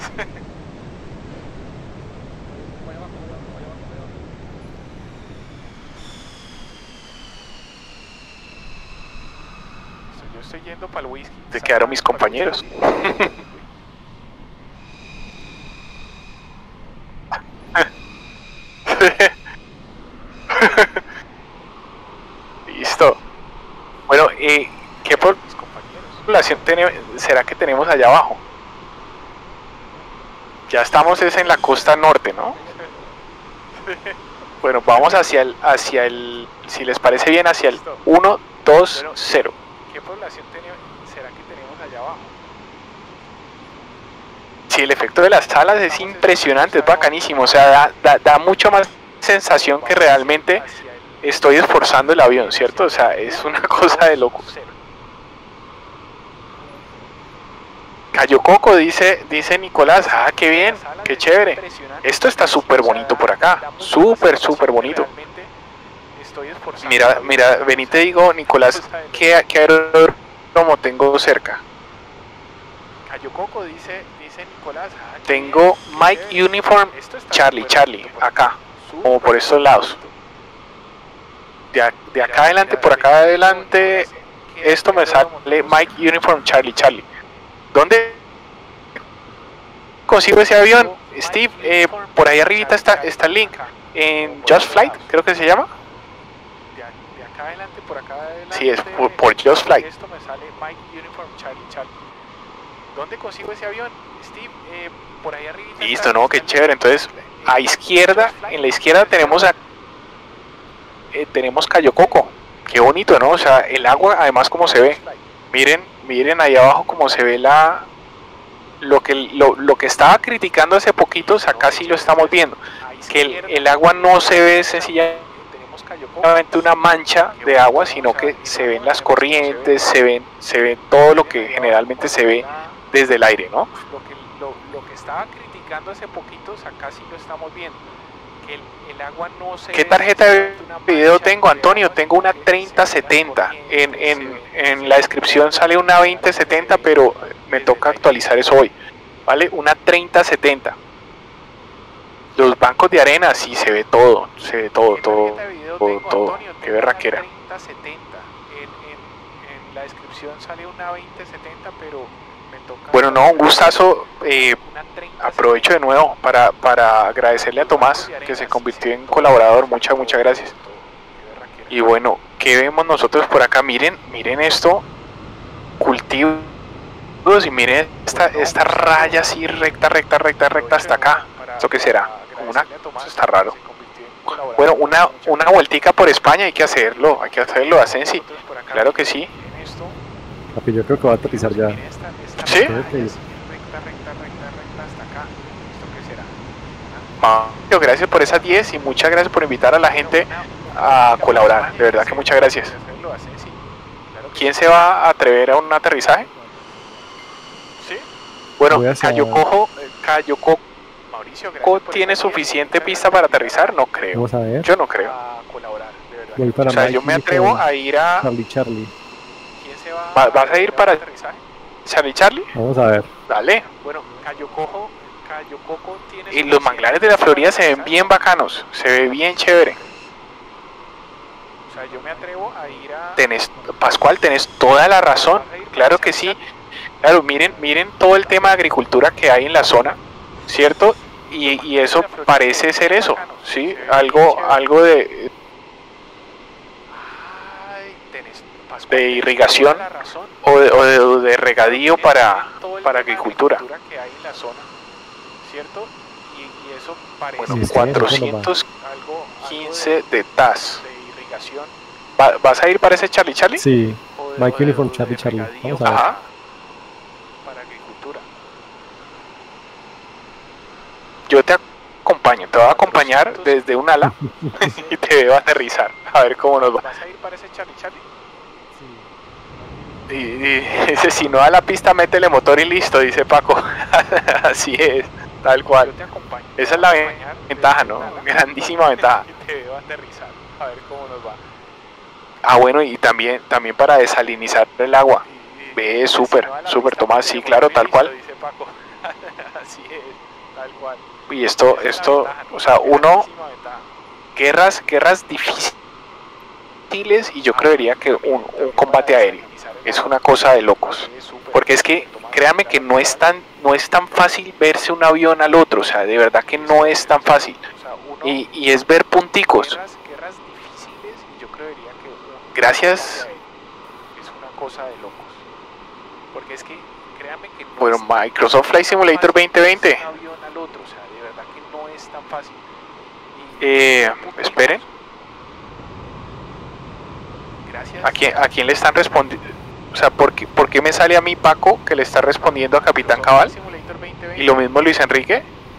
Yo estoy yendo para el whisky. Se quedaron mis compañeros. Listo. Bueno, ¿qué población será que tenemos allá abajo? Ya estamos en la costa norte, ¿no? Bueno, vamos hacia el, si les parece bien, hacia el 1, 2, 0. ¿Qué población será que tenemos allá abajo? Sí, el efecto de las alas es impresionante, es bacanísimo, o sea, da mucho más sensación que realmente estoy esforzando el avión, ¿cierto? O sea, es una cosa de loco. Cayo Coco, dice Nicolás, ah, qué bien, qué chévere. Esto está súper bonito por acá, súper bonito. Mira, ven y te digo, Nicolás, ¿qué aeródromo tengo cerca? Cayo Coco, dice Nicolás, tengo Mike Uniform Charlie, acá, como por estos lados. De acá adelante, por acá adelante, esto me sale Mike Uniform Charlie. ¿Dónde consigo ese avión? Steve, por ahí arribita está el link. En Just Flight, creo que se llama. De acá adelante, por acá adelante. Sí, es por Just Flight. Esto me sale Mike Uniform Charlie. ¿Dónde consigo ese avión? Steve, por ahí arribita. Listo, no, qué chévere. Entonces, a izquierda, en la izquierda tenemos Cayo Coco. Qué bonito, ¿no? O sea, el agua, además, como se ve. Miren ahí abajo cómo se ve lo que estaba criticando hace poquito, o sea, acá sí lo estamos viendo, que el agua no se ve sencillamente una mancha de agua, sino que se ven las corrientes, se ven todo lo que generalmente se ve desde el aire, ¿no? Lo que estaba criticando hace poquito, o sea, acá sí lo estamos viendo. El agua no se ¿Qué tarjeta de video tengo, Antonio? Tengo una 3070. En la descripción sale una 2070, pero me toca actualizar eso hoy. ¿Vale? Una 3070. Los bancos de arena, sí, se ve todo. Todo. Qué berraquera. En la descripción sale una 2070, pero bueno, no, un gustazo. Aprovecho de nuevo para agradecerle a Tomás, que se convirtió en colaborador. Muchas gracias. Y bueno, ¿qué vemos nosotros por acá? Miren esto, cultivos, y miren esta raya así recta hasta acá. ¿Esto qué será? Eso está raro. Bueno, una vueltica por España, hay que hacerlo, Asensi. Claro que sí. Papi, yo creo que va a aterrizar ya. ¿Sí? Mario, gracias por esas 10 y muchas gracias por invitar a la gente a colaborar. De verdad que muchas gracias. ¿Quién se va a atrever a un aterrizaje? Bueno, Cayo Coco tiene suficiente pista para aterrizar, no creo. Vamos a ver. Yo no creo. Voy para o sea, yo me atrevo a ir a... Charlie. ¿Vas a ir para Charlie? Vamos a ver. Dale. Bueno, Cayo Coco tiene... Y los manglares de la Florida se ven bien bacanos, se ve bien chévere. O sea, yo me atrevo a ir a... Pascual, tenés toda la razón, claro que sí. Claro, miren todo el tema de agricultura que hay en la zona, ¿cierto? Y eso parece ser eso, ¿sí? Algo de irrigación o de regadío para agricultura. ¿Cierto? Y eso parece, bueno, 415 de TAS. ¿Vas a ir para ese Charlie? Sí, Mike Uniform Charlie. Vamos a ver. Ajá. Para agricultura. Yo te acompaño, te voy a acompañar desde un ala y te veo aterrizar, a ver cómo nos va. ¿Vas a ir para ese Charlie? Sí. Y dice, si no da la pista, métele motor y listo, dice Paco. Así es. Tal cual. Esa es la ventaja, ¿no? Grandísima ventaja. Te veo aterrizar, a ver cómo nos va. Ah, bueno, y también para desalinizar el agua. Ve, súper, súper, Tomás, sí, claro, tal cual. Así es, tal cual. Y esto, o sea, uno, guerras difíciles, y yo creería que un combate aéreo es una cosa de locos. Porque es que, créanme que no es tan fácil verse un avión al otro, o sea, de verdad que no es tan fácil. Y es ver punticos. Gracias. Es una cosa de locos. Porque es que, créanme que no bueno, Microsoft Flight Simulator 2020. un avión al otro, o sea, de verdad que no es tan fácil. Esperen. Gracias. ¿A quién le están respondiendo? O sea, ¿por qué me sale a mí Paco que le está respondiendo a Capitán Cabal? Y lo mismo Luis Enrique.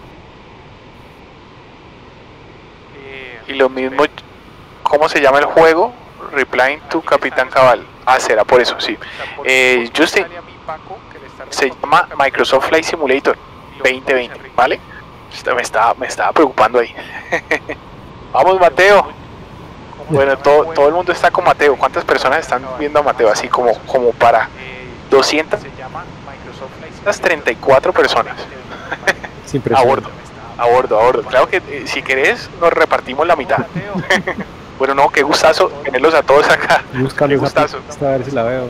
Y lo mismo, ¿cómo se llama el juego? Replying to Capitán Cabal. Ah, será por eso, sí. Justin, se llama Microsoft Flight Simulator 2020, ¿vale? Me estaba preocupando ahí. Vamos, Mateo. Bueno, todo el mundo está con Mateo. ¿Cuántas personas están viendo a Mateo? Así como para 234 personas. A bordo. Claro que si querés nos repartimos la mitad. Bueno, no, qué gustazo tenerlos a todos acá. Qué gustazo. A ver si la veo.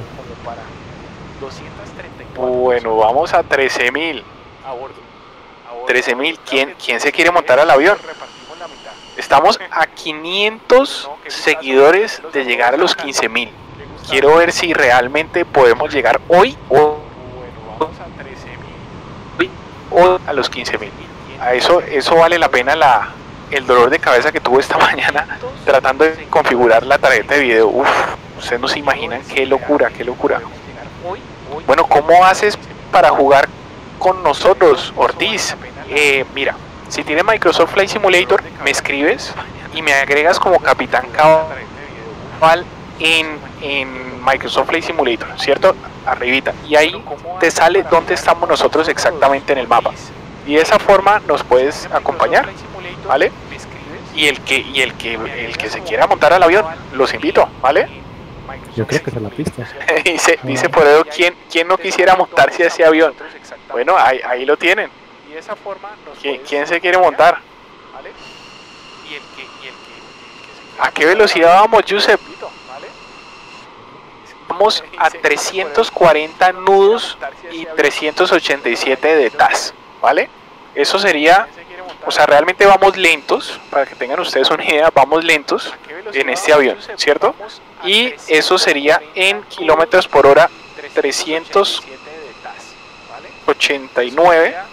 Bueno, vamos a 13.000. 13.000. ¿Quién se quiere montar al avión? Estamos a 500 seguidores de llegar a los 15.000. Quiero ver si realmente podemos llegar hoy o a los 15.000. A eso vale la pena el dolor de cabeza que tuve esta mañana tratando de configurar la tarjeta de video. Uf, ustedes no se imaginan qué locura, qué locura. Bueno, ¿cómo haces para jugar con nosotros, Ortiz? Mira, si tienes Microsoft Flight Simulator, me escribes y me agregas como Capitán Cabal en Microsoft Flight Simulator, ¿cierto? Arribita. Y ahí te sale dónde estamos nosotros exactamente en el mapa. Y de esa forma nos puedes acompañar, ¿vale? Y el que se quiera montar al avión, los invito, ¿vale? Yo creo que es en la pista. dice por eso, ¿quién no quisiera montarse a ese avión? Bueno, ahí lo tienen. ¿Quién se quiere montar? ¿A qué velocidad vamos, Josep? Vamos a 340 nudos y 387 de TAS, ¿vale? Eso sería, o sea, realmente vamos lentos, para que tengan ustedes una idea, vamos lentos en este avión, ¿cierto? Y eso sería en kilómetros por hora 389.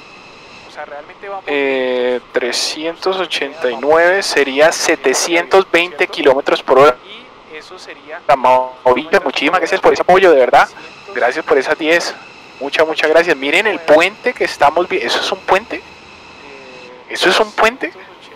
389 sería 720 kilómetros por hora. Muchísimas gracias por ese apoyo, de verdad. Gracias por esas 10. Muchas gracias. Miren el puente que estamos viendo. ¿Eso es un puente? ¿Eso es un puente?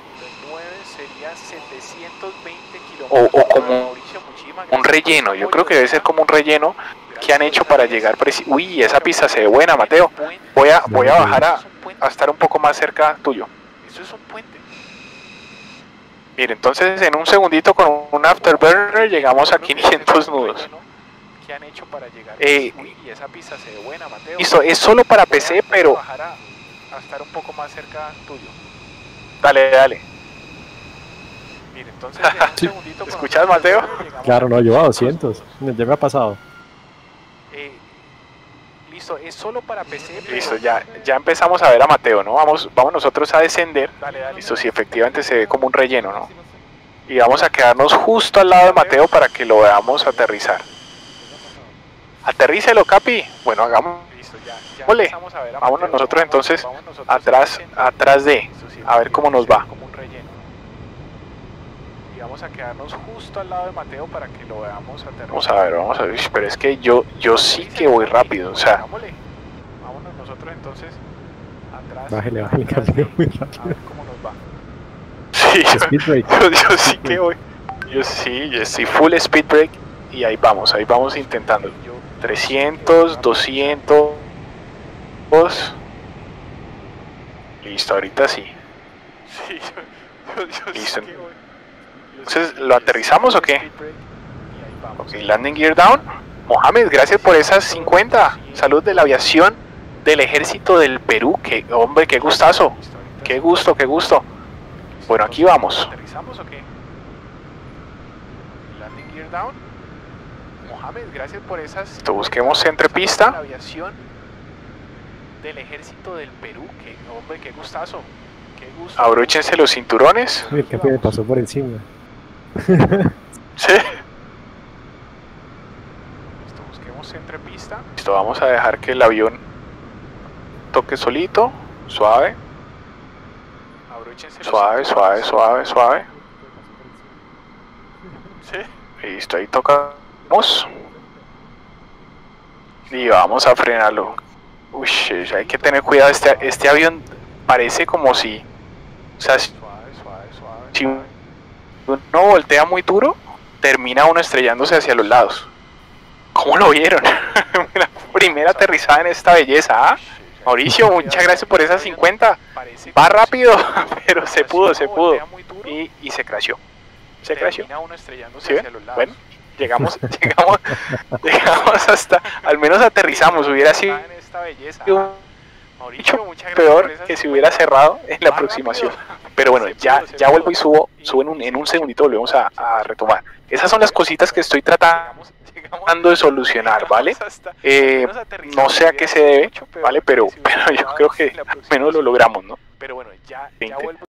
O como un relleno. Yo creo que debe ser como un relleno que han hecho para llegar. Uy, esa pista se ve buena, Mateo. Voy a bajar a estar un poco más cerca tuyo. ¿Eso es un puente? Mire, entonces en un segundito con un afterburner llegamos a 500 nudos. ¿Qué han hecho para llegar? Y esa pista se ve buena, Mateo. Listo, es solo para PC, pero a estar un poco más cerca tuyo. Dale. Mire, entonces en un segundito con ¿escuchas, Mateo? Claro, no, yo a 200. Ya me ha pasado. Listo, es solo para PC. Listo, ya empezamos a ver a Mateo, ¿no? Vamos nosotros a descender. Listo, sí, efectivamente se ve como un relleno, ¿no? Y vamos a quedarnos justo al lado de Mateo para que lo veamos aterrizar. Aterrícelo, Capi. Bueno, hagamos. Ole. Vámonos nosotros entonces atrás de. A ver cómo nos va. Y vamos a quedarnos justo al lado de Mateo para que lo veamos aterrizar. Vamos a ver. Pero es que yo sí que voy rápido, o sea. Vámonos nosotros entonces atrás. Bájale, cambio muy rápido. A ver cómo nos va. Sí, yo sí que voy. Yo estoy full speed break y ahí vamos intentando. 300, 200. Listo, ahorita sí. Listo. Entonces, ¿lo aterrizamos o qué? Ok, landing gear down. Mohamed, gracias por esas 50. Salud de la aviación del Ejército del Perú. Que, hombre, qué gustazo. Qué gusto, qué gusto. Bueno, aquí vamos. ¿Aterrizamos o qué? Landing gear down. Mohamed, gracias por esas. Busquemos entrepista. La aviación del Ejército del Perú. Que, hombre, qué gustazo. Qué gusto. Abróchense los cinturones. Uy, qué me pasó por encima. Sí. Busquemos entrepista. Listo, vamos a dejar que el avión toque solito, suave. Abróchense suave, suave, suave, suave. Sí. Listo, ahí tocamos. Y vamos a frenarlo. Uy, hay que tener cuidado. Este avión parece como si... O sea, si uno voltea muy duro, termina uno estrellándose hacia los lados. ¿Cómo lo vieron? La primera aterrizada en esta belleza, ¿ah? Mauricio, muchas gracias por esas 50. Va rápido, pero se pudo. Y se crasheó. Se crasheó. ¿Sí ven? Bueno, llegamos hasta, al menos aterrizamos. Hubiera sido peor que si hubiera cerrado en la aproximación. Pero bueno, ya vuelvo y subo en un segundito, volvemos a retomar. Esas son las cositas que estoy tratando de solucionar, ¿vale? No sé a qué se debe, ¿vale? Pero yo creo que al menos lo logramos, ¿no? Pero bueno, ya vuelvo.